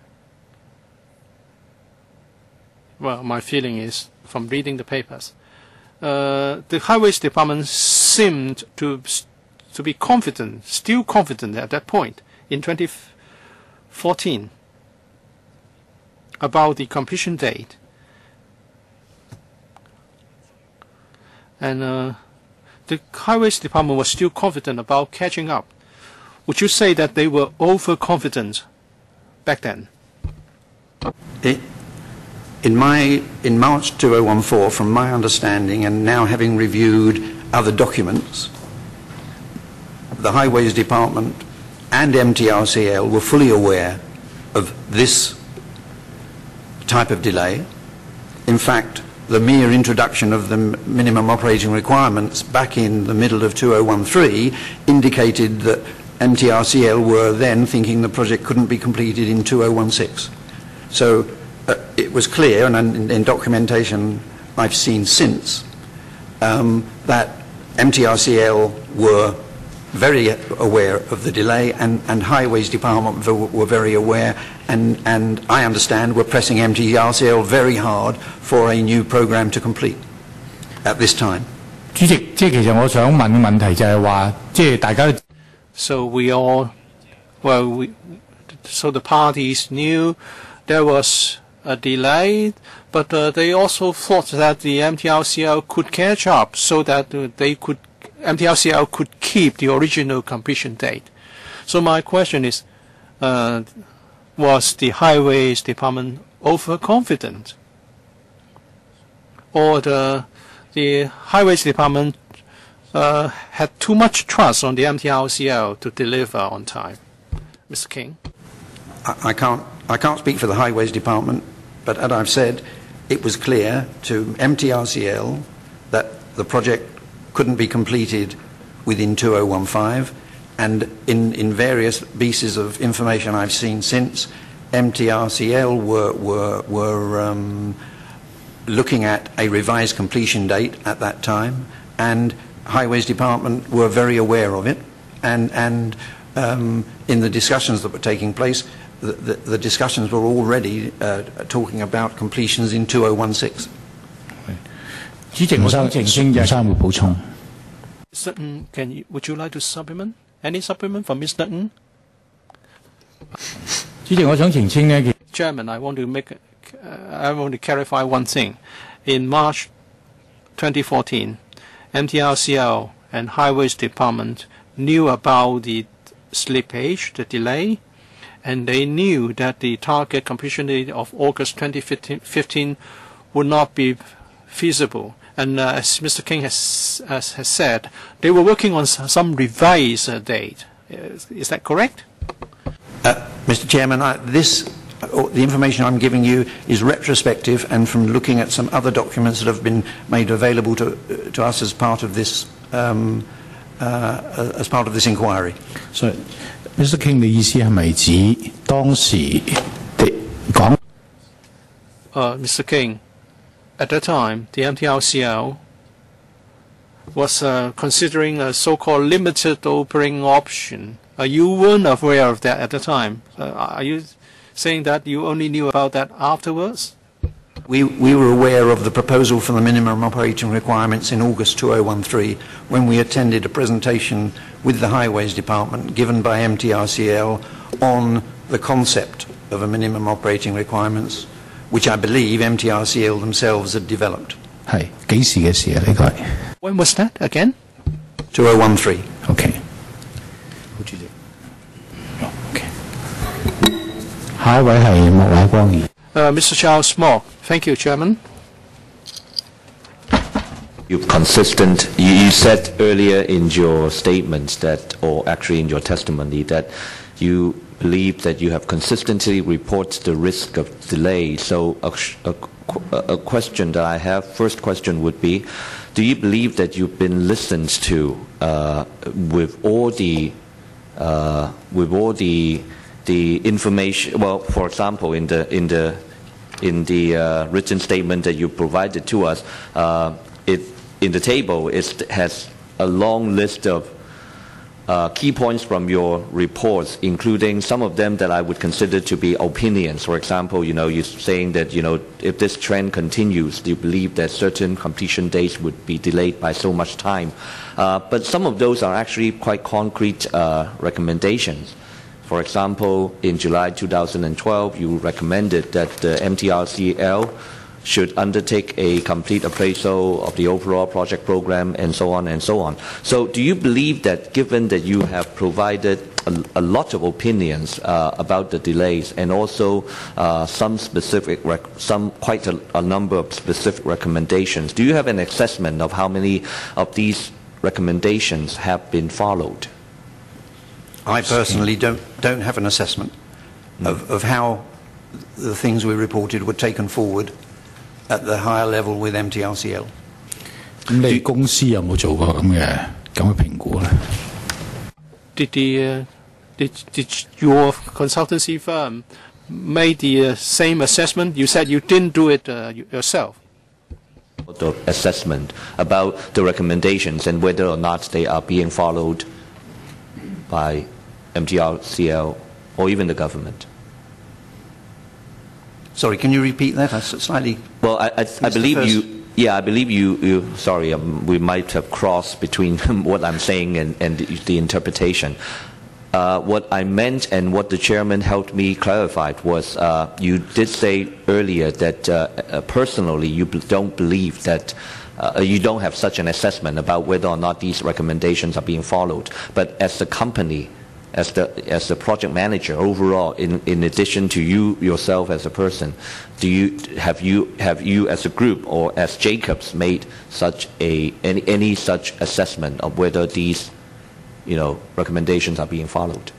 well, my feeling is, from reading the papers, the Highways Department seemed to be confident, still confident at that point in 2014 about the completion date. And the Highways Department was still confident about catching up. Would you say that they were overconfident back then? In March 2014, from my understanding, and now having reviewed other documents, the Highways Department and MTRCL were fully aware of this type of delay. In fact, the mere introduction of the minimum operating requirements back in the middle of 2013 indicated that MTRCL were then thinking the project couldn't be completed in 2016. So it was clear, and in documentation I've seen since, that MTRCL were very aware of the delay, and Highways Department were very aware, and I understand were pressing MTRCL very hard for a new program to complete at this time. 主席，即係其實我想問嘅問題就係話，即係大家。 So we all, so the parties knew there was a delay, but they also thought that the MTRCL could catch up so that MTRCL could keep the original completion date. So my question is, was the Highways Department overconfident? Or the Highways Department had too much trust on the MTRCL to deliver on time? Mr. King? I can't speak for the Highways Department, but as I've said, it was clear to MTRCL that the project couldn't be completed within 2015, and in various pieces of information I've seen since, MTRCL were looking at a revised completion date at that time, and Highways Department were very aware of it, and in the discussions that were taking place, the discussions were already talking about completions in 2016. 主席，我想澄清就係。 會補充。 Would you like to supplement? Any supplement from Mr. Ng? 主席，我想澄清呢。 Chairman, I want to clarify one thing. In March 2014, MTRCL and Highways Department knew about the slippage, the delay, and they knew that the target completion date of August 2015 would not be feasible. And as Mr. King has said, they were working on some revised date. Is that correct? Mr. Chairman, the information I'm giving you is retrospective and from looking at some other documents that have been made available to us as part of this inquiry. So, Mr. King 嘅意思係咪指當時講 ？Mr. King, at that time, the MTRCL was considering a so-called limited opening option. You weren't aware of that at the time. Are you saying that you only knew about that afterwards? We were aware of the proposal for the minimum operating requirements in August 2013 when we attended a presentation with the Highways Department given by MTRCL on the concept of a minimum operating requirements, which I believe MTRCL themselves had developed. 係幾時嘅事啊？呢個係 When was that again? 2013. OK。好，主席。OK。下一位係莫乃光議員。 Mr. Charles Mock. Thank you, Chairman. You're consistent. You said earlier in your statements that, or actually in your testimony, that you believe that you have consistently reported the risk of delay. So a question that I have, first question would be, do you believe that you've been listened to with all the information? Well, for example, in the written statement that you provided to us, in the table it has a long list of key points from your reports, including some of them that I would consider to be opinions. For example, you're saying that, if this trend continues, you believe that certain completion dates would be delayed by so much time. But some of those are actually quite concrete recommendations. For example, in July 2012, you recommended that the MTRCL should undertake a complete appraisal of the overall project program and so on and so on. So do you believe that given that you have provided a lot of opinions about the delays and also quite a number of specific recommendations, do you have an assessment of how many of these recommendations have been followed? I personally don't have an assessment of how the things we reported were taken forward at the higher level with MTRCL. 咁你公司有冇做過咁嘅評估咧 Did your consultancy firm made the same assessment? You said you didn't do it yourself. The assessment about the recommendations and whether or not they are being followed by MTRCL or even the government. Sorry, can you repeat that? I slightly. Well, I believe you. Yeah, I believe you. Sorry, we might have crossed between what I'm saying and the interpretation. What I meant and what the chairman helped me clarify was you did say earlier that personally you don't believe that you don't have such an assessment about whether or not these recommendations are being followed. But as the company, as the project manager overall, in addition to you yourself as a person, have you as a group or as Jacobs made any such assessment of whether these recommendations are being followed?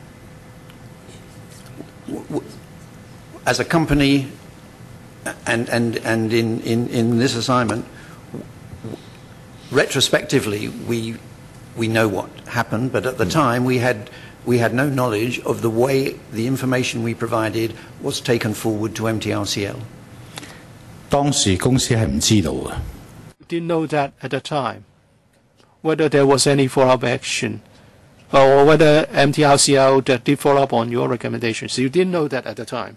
As a company, and in this assignment, retrospectively we know what happened, but at the time we had no knowledge of the way the information we provided was taken forward to MTRCL. 當時公司係唔知道嘅。 You didn't know that at the time, whether there was any follow-up action, or whether MTRCL did follow up on your recommendations. You didn't know that at the time.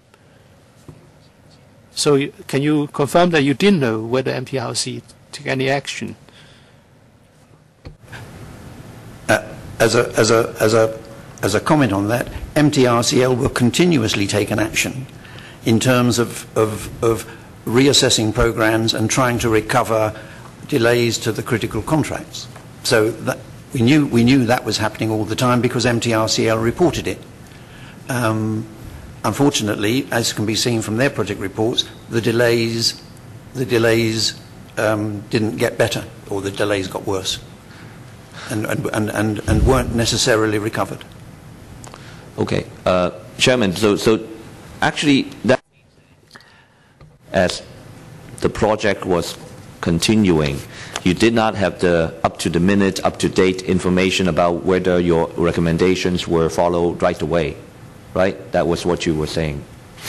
So can you confirm that you didn't know whether MTRC took any action? As a comment on that, MTRCL will continuously take an action in terms of reassessing programs and trying to recover delays to the critical contracts. So that we knew that was happening all the time because MTRCL reported it. Unfortunately, as can be seen from their project reports, the delays didn't get better, or the delays got worse, and weren't necessarily recovered. Okay, Chairman. So actually, that as the project was continuing, you did not have the up-to-the-minute, up-to-date information about whether your recommendations were followed right away, right? That was what you were saying.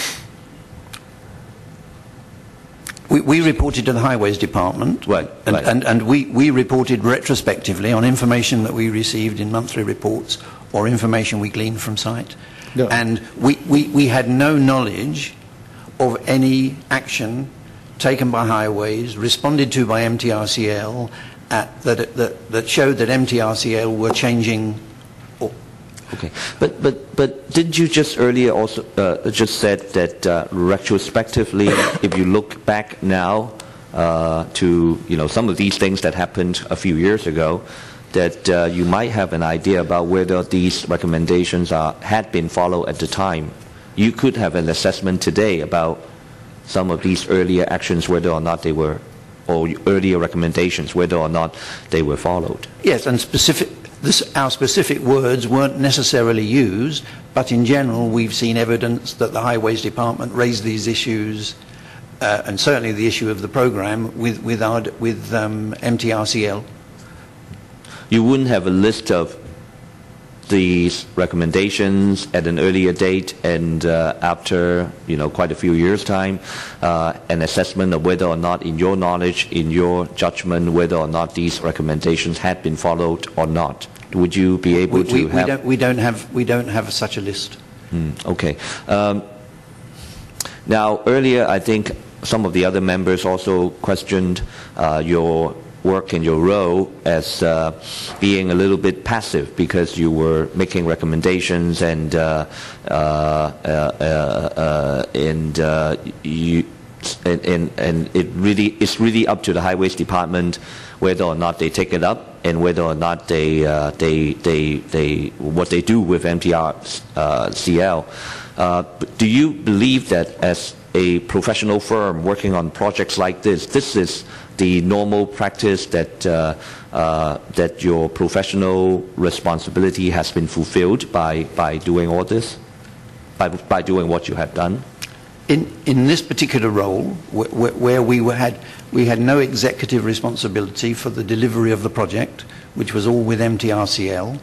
We reported to the Highways Department, right, and we reported retrospectively on information that we received in monthly reports or information we gleaned from site. Yeah. And we had no knowledge of any action taken by Highways, responded to by MTRCL, that showed that MTRCL were changing. Okay, but did you just earlier also just said that retrospectively, if you look back now to some of these things that happened a few years ago, that you might have an idea about whether these recommendations had been followed at the time. You could have an assessment today about some of these earlier actions, whether or not they were, or earlier recommendations, whether or not they were followed. Yes, and our specific words weren't necessarily used, but in general we've seen evidence that the Highways Department raised these issues, and certainly the issue of the programme with MTRCL. You wouldn't have a list of these recommendations at an earlier date and after quite a few years' time, an assessment of whether or not, in your knowledge, in your judgment, whether or not these recommendations had been followed or not. Would you be able to have? We don't have such a list. Okay. Now, earlier, I think some of the other members also questioned your work and your role as being a little bit passive because you were making recommendations and it's really up to the Highways Department whether or not they take it up and whether or not what they do with MTRCL. Do you believe that as a professional firm working on projects like this is the normal practice that that your professional responsibility has been fulfilled by doing all this, by doing what you have done? In this particular role, where we had no executive responsibility for the delivery of the project, which was all with MTRCL,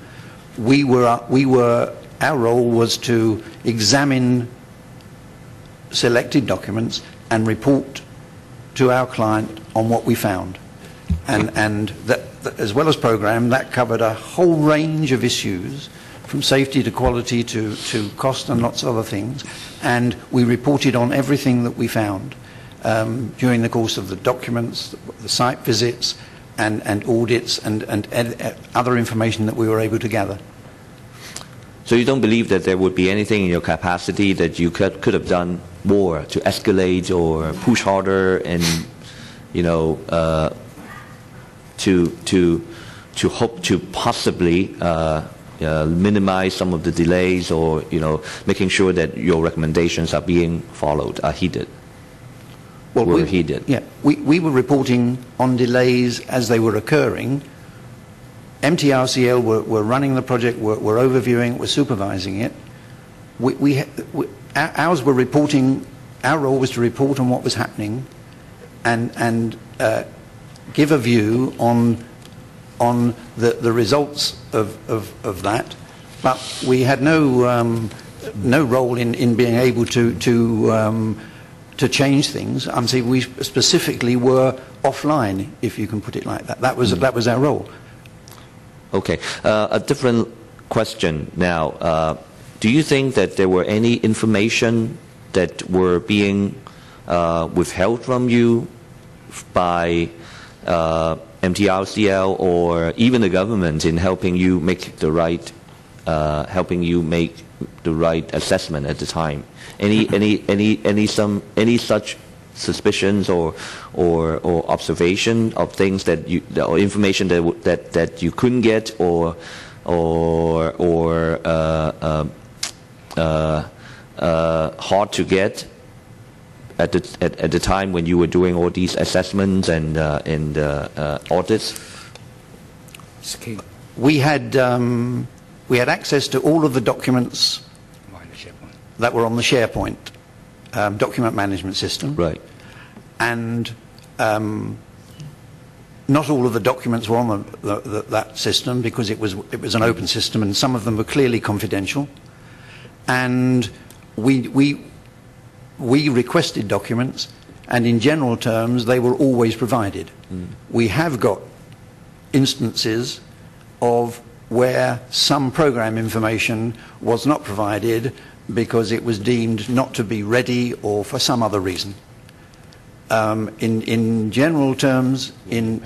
our role was to examine selected documents and report to our client on what we found. And that, as well as program, that covered a whole range of issues, from safety to quality to cost and lots of other things. And we reported on everything that we found during the course of the documents, the site visits, and audits and other information that we were able to gather. So you don't believe that there would be anything in your capacity that you could have done more to escalate or push harder and, you know, to hope to possibly minimize some of the delays, or, you know, making sure that your recommendations are being followed, are heeded? Well, we were reporting on delays as they were occurring. MTRCL were running the project, were overviewing, were supervising it. Ours were reporting. Our role was to report on what was happening, and give a view on the results of that. But we had no role in being able to change things. I'm saying we specifically were offline, if you can put it like that. That was our role. Okay. A different question now. Do you think that there were any information that were being withheld from you by MTRCL or even the government in helping you make the right assessment at the time? Any such suspicions or observation of things that you, or information that you couldn't get or hard to get at the time when you were doing all these assessments and audits? We had access to all of the documents that were on the SharePoint document management system. Right. And not all of the documents were on that system, because it was an open system, and some of them were clearly confidential. And we requested documents, and in general terms they were always provided. We have got instances of where some program information was not provided because it was deemed not to be ready or for some other reason. In general terms, in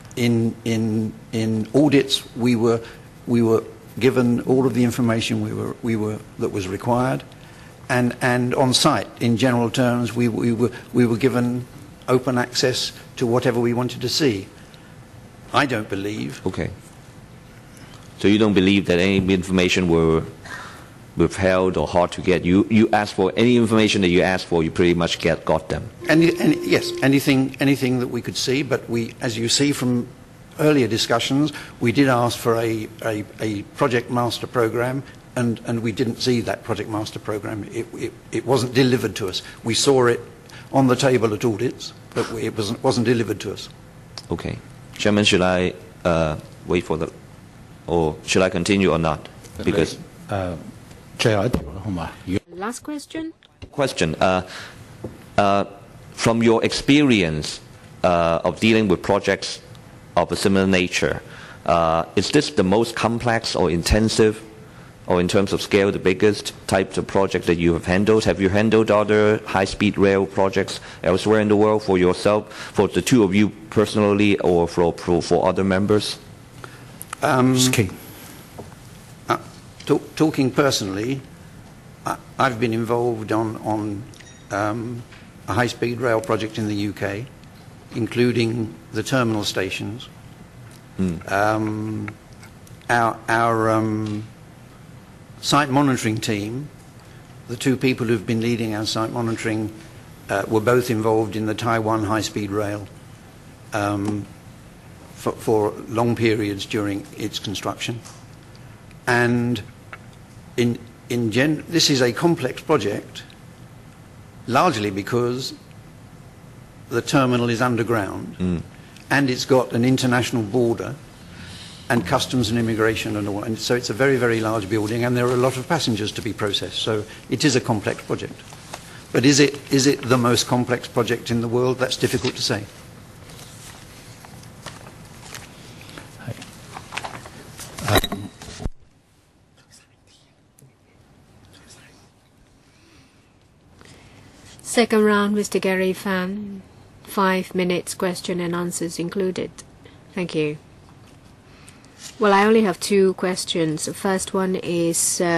audits, we were given all of the information that was required, and on site, in general terms, we were given open access to whatever we wanted to see. I don't believe. Okay. So you don't believe that any information were withheld or hard to get? You asked for any information that you asked for, you pretty much got them. Yes, anything that we could see. But we, as you see from earlier discussions, we did ask for a project master program, and we didn't see that project master program. It wasn't delivered to us. We saw it on the table at audits, but it wasn't delivered to us. Okay, Chairman, should I wait for the, or should I continue or not? Because last question. From your experience of dealing with projects of a similar nature, Is this the most complex or intensive, or in terms of scale, the biggest types of projects that you have handled? Have you handled other high-speed rail projects elsewhere in the world for yourself, for the two of you personally, or for other members? Talking personally, I've been involved on a high-speed rail project in the UK, including the terminal stations. Our site monitoring team, the two people who've been leading our site monitoring, were both involved in the Taiwan high-speed rail for long periods during its construction. And this is a complex project, largely because the terminal is underground and it's got an international border and customs and immigration and all. And so it's a very, very large building, and there are a lot of passengers to be processed. So it is a complex project. But is it the most complex project in the world? That's difficult to say. Second round, Mr. Gary Fan. 5 minutes, question and answers included. Thank you. Well, I only have 2 questions. The first one is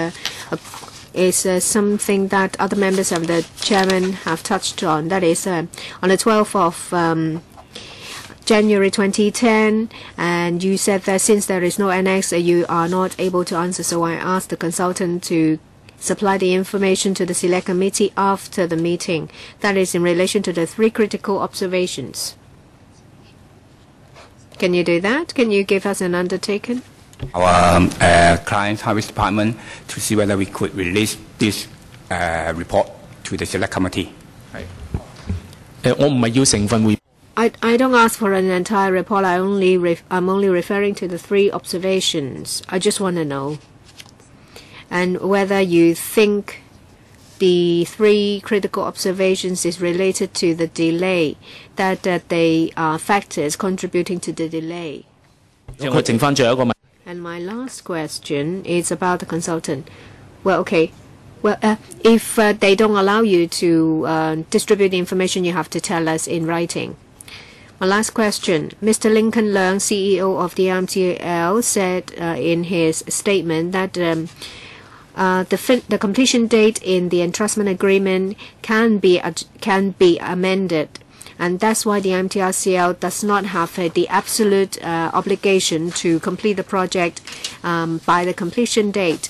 something that other members of the chairman have touched on. That is, on the 12th of January 2010, and you said that since there is no annex, you are not able to answer. So I asked the consultant to supply the information to the Select Committee after the meeting. That is in relation to the 3 critical observations. Can you do that? Can you give us an undertaking? Our client Highways Department to see whether we could release this report to the Select Committee. I don't ask for an entire report. I'm only referring to the 3 observations. I just want to know. And whether you think the 3 critical observations is related to the delay, that they are factors contributing to the delay. And my last question is about the consultant. Well, okay. Well, if they don't allow you to distribute the information, you have to tell us in writing. My last question. Mr. Lincoln Leung, CEO of the MTL, said in his statement that the completion date in the entrustment agreement can be amended, and that's why the MTRCL does not have the absolute obligation to complete the project by the completion date.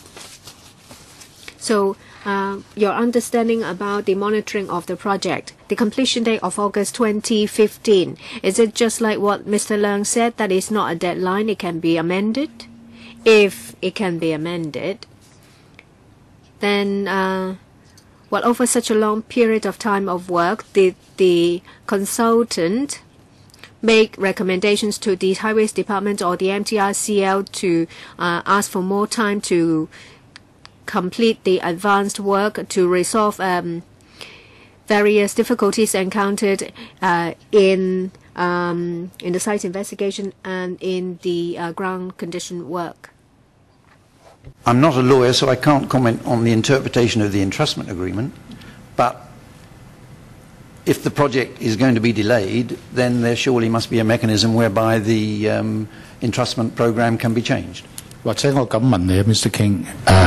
So your understanding about the monitoring of the project, the completion date of August 2015, is it just like what Mr. Leung said, that it's not a deadline, it can be amended? If it can be amended, then over such a long period of time of work, did the consultant make recommendations to the Highways Department or the MTRCL to ask for more time to complete the advanced work to resolve various difficulties encountered in the site investigation and in the ground condition work? I'm not a lawyer, so I can't comment on the interpretation of the entrustment agreement, but if the project is going to be delayed, then there surely must be a mechanism whereby the entrustment program can be changed. 或者我咁問你 Mr. King，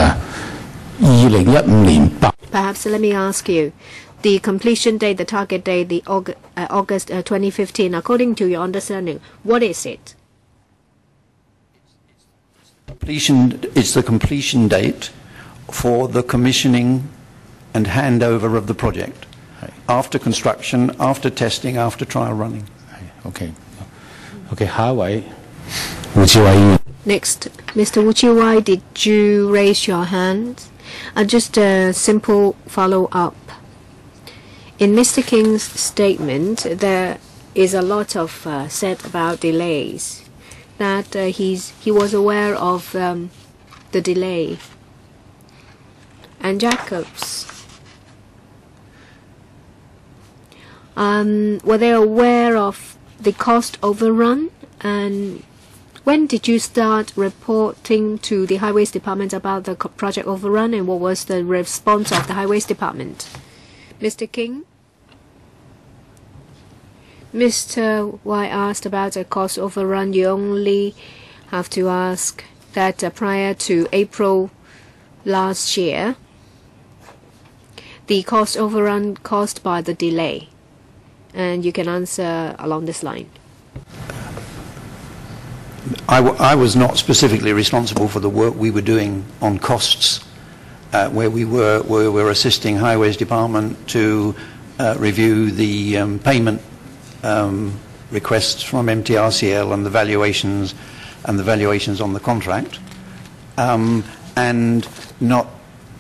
2015年8 Perhaps let me ask you, the completion date, the target date, the August 2015, according to your understanding, what is it? It's the completion date for the commissioning and handover of the project. After construction, after testing, after trial running. OK， 下一位胡志偉。 Next, Mr. Wu Chi-wai, did you raise your hand? Just a simple follow-up. In Mr. King's statement, there is a lot of said about delays, that he was aware of the delay. And Jacobs, were they aware of the cost overrun? And When did you start reporting to the Highways Department about the project overrun, and what was the response of the Highways Department? Mr. King? Mr. Y asked about a cost overrun. You only have to ask that prior to April last year, the cost overrun caused by the delay. And you can answer along this line. I was not specifically responsible for the work we were doing on costs, where we were assisting Highways Department to review the payment requests from MTRCL and the valuations on the contract, and not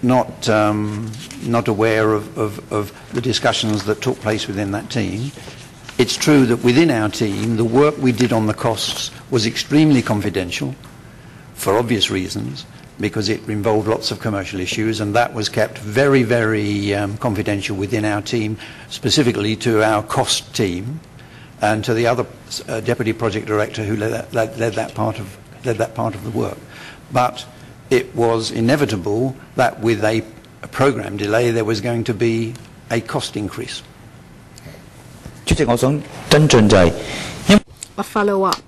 aware of the discussions that took place within that team. It's true that within our team, the work we did on the costs was extremely confidential, for obvious reasons, because it involved lots of commercial issues, and that was kept very, very confidential within our team, specifically to our cost team and to the other deputy project director who led that part of the work. But it was inevitable that with a program delay there was going to be a cost increase. A follow-up.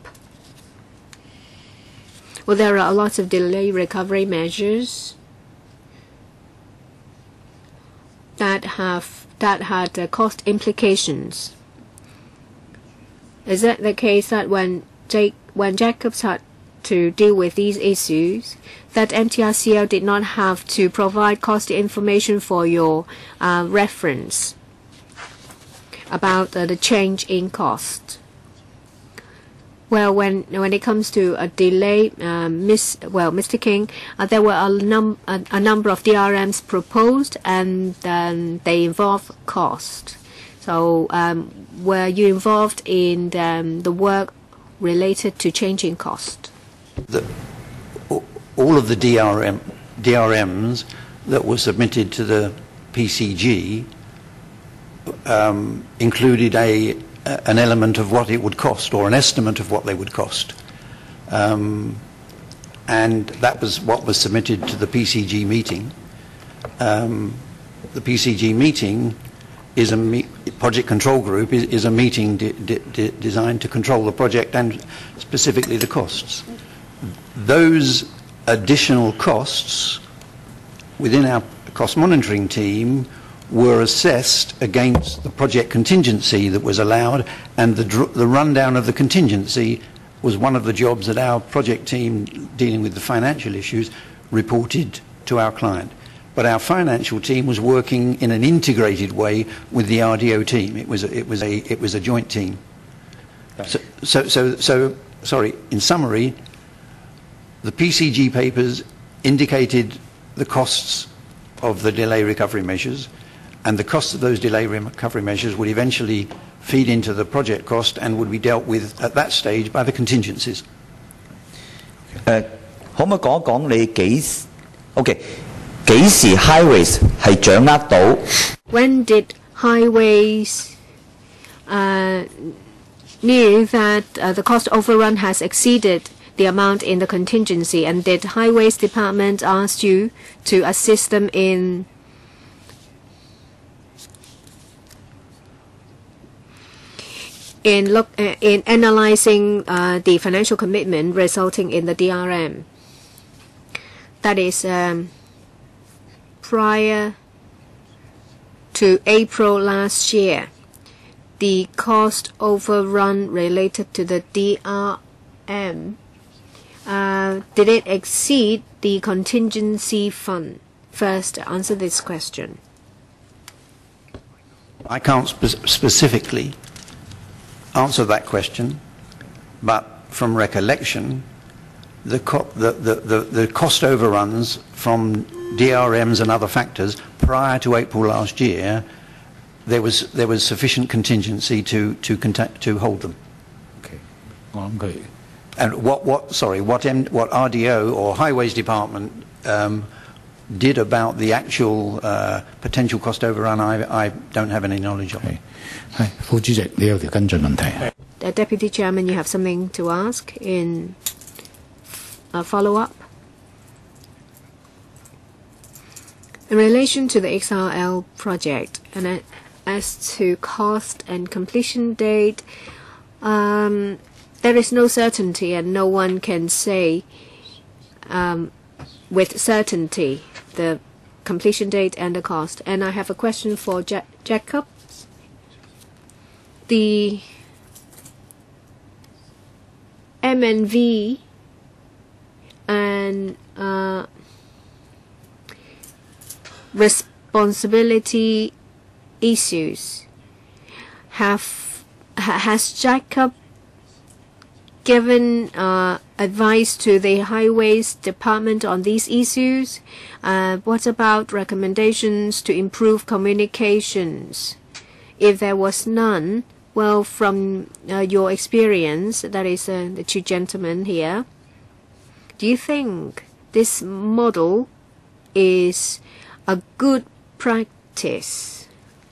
Well, there are lots of delay recovery measures that had cost implications. Is that the case that when Jacobs had to deal with these issues, that MTRCL did not have to provide cost information for your reference about the change in cost? Well, when it comes to a delay, Mr. King, there were a number of DRMs proposed, and they involve cost. So, were you involved in the work related to changing cost? All of the DRMs that were submitted to the PCG included an element of what it would cost, or an estimate of what they would cost. And that was what was submitted to the PCG meeting. The PCG meeting is project control group is a meeting designed to control the project and specifically the costs. Those additional costs within our cost monitoring team were assessed against the project contingency that was allowed, and the rundown of the contingency was one of the jobs that our project team dealing with the financial issues reported to our client. But our financial team was working in an integrated way with the RDO team. It was a joint team. So sorry. In summary, the PCG papers indicated the costs of the delay recovery measures, and the costs of those delay recovery measures would eventually feed into the project cost and would be dealt with at that stage by the contingencies. Highways 係掌握到 When did Highways knew that the cost overrun has exceeded the amount in the contingency, and did Highways Department ask you to assist them in analyzing the financial commitment resulting in the DRM? That is prior to April last year, the cost overrun related to the DRM, did it exceed the contingency fund? First, answer this question. I can't specifically answer that question, but from recollection, the cost overruns from DRMs and other factors prior to April last year, there was sufficient contingency to hold them. Okay. And what RDO or Highways Department did about the actual potential cost overrun, I don't have any knowledge of. Deputy Chairman, you have something to ask in follow-up. In relation to the XRL project, and as to cost and completion date, there is no certainty, and no one can say with certainty the completion date and the cost. And I have a question for Jacob. The M&V and responsibility issues. Has Jacob given advice to the Highways Department on these issues? What about recommendations to improve communications? If there was none, well, from your experience, that is the two gentlemen here, do you think this model is a good practice?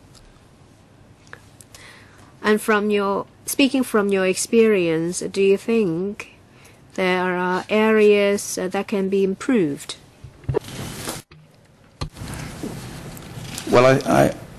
And speaking from your experience, do you think there are areas that can be improved? Well,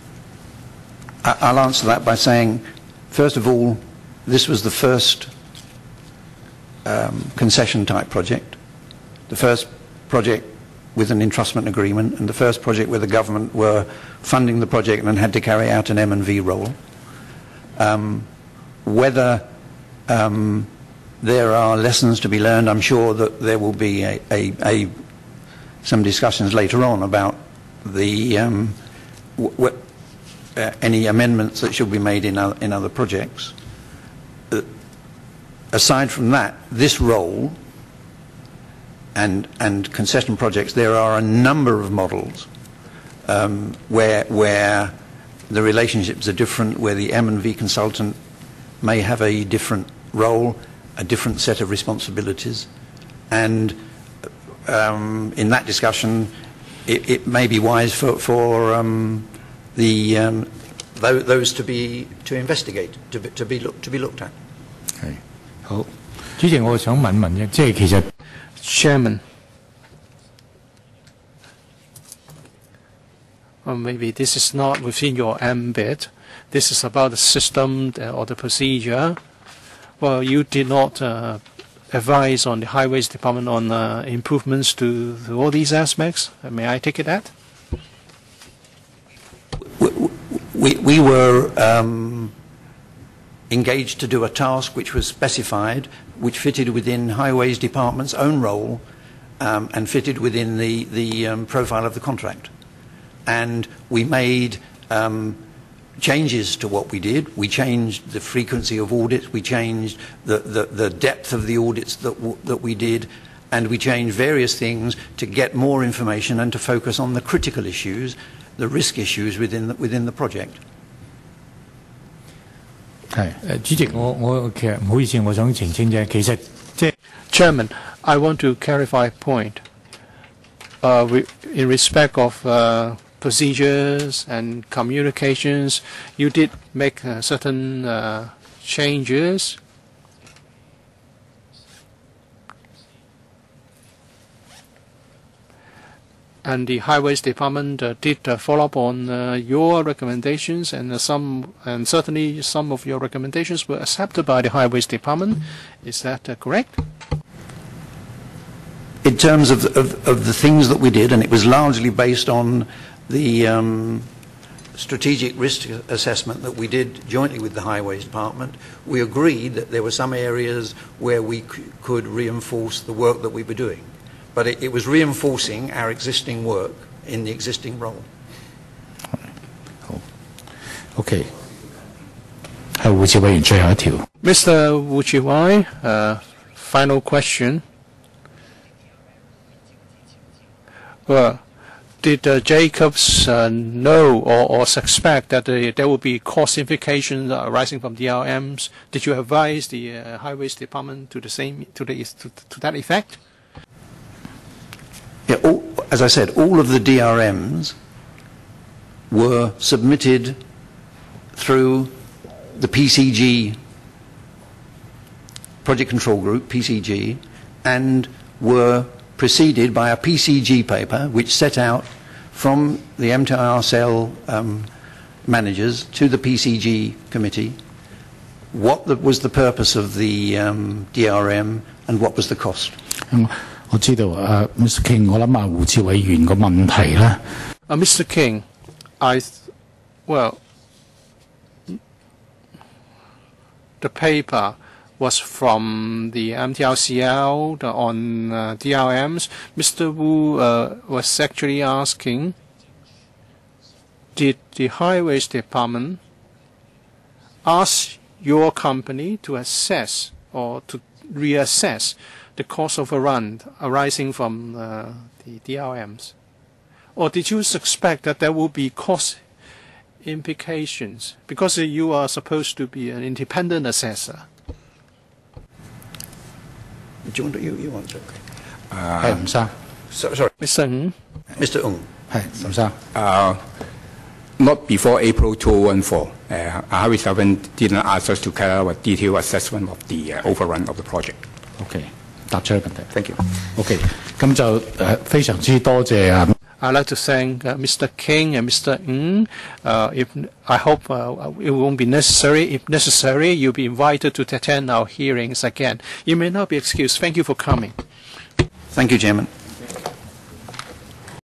I'll answer that by saying, first of all, this was the first concession-type project, the first project with an entrustment agreement, and the first project where the government were funding the project and had to carry out an M&V role. Whether there are lessons to be learned, I'm sure that there will be some discussions later on about the any amendments that should be made in other projects. Aside from that, this role and concession projects, there are a number of models where the relationships are different, where the M&V consultant may have a different role, a different set of responsibilities, and in that discussion it may be wise for those to investigate, to be looked at. 係好，主席，我想問問嘅，即係其實 Chairman, or maybe this is not within your ambit. This is about the system or the procedure. Well, you did not advise on the Highways Department on improvements to all these aspects. May I take it that? We were engaged to do a task which was specified, which fitted within Highways Department's own role and fitted within the profile of the contract. And we made changes to what we did. We changed the frequency of audits, we changed the depth of the audits that we did, and we changed various things to get more information and to focus on the critical issues, the risk issues within the project. 係主席，我其實唔好意思，我想澄清啫。其實即係 Chairman, I want to clarify a point. In respect of procedures and communications, you did make certain changes. And the Highways Department did follow up on your recommendations, and certainly some of your recommendations were accepted by the Highways Department. Is that correct? In terms of the things that we did, and it was largely based on the strategic risk assessment that we did jointly with the Highways Department, we agreed that there were some areas where we could reinforce the work that we were doing. But it was reinforcing our existing work in the existing role. OK， 係胡志偉員最後一條。 Mr. Wu Chi-wai, final question. Well, did Jacobs know or suspect that there will be cost implications arising from DRMs? Did you advise the Highways Department to that effect? Yeah, as I said, all of the DRMs were submitted through the PCG, Project Control Group, PCG, and were preceded by a PCG paper which set out from the MTIR cell managers to the PCG committee what was the purpose of the DRM and what was the cost. 我知道Mr. King， 我諗啊胡志偉議員個問題咧。 Mr. King, the paper was from the MTRCL on DRMs. Mr. Wu was actually asking, did the Highways Department ask your company to assess or to reassess the cost overrun arising from the DRMs? Or did you suspect that there will be cost implications because you are supposed to be an independent assessor? Do you want to? 係吳生 Sorry. Mr. Ng? Mr. Ng. 係吳生。 Not before April 2014. Highways Department didn't ask us to carry out a detailed assessment of the overrun of the project. OK， 答出個問題。 Thank you. OK， 咁就非常之多謝啊。 I'd like to thank Mr. King and Mr. Ng. I hope it won't be necessary. If necessary, you'll be invited to attend our hearings again. You may now be excused. Thank you for coming. Thank you, Chairman.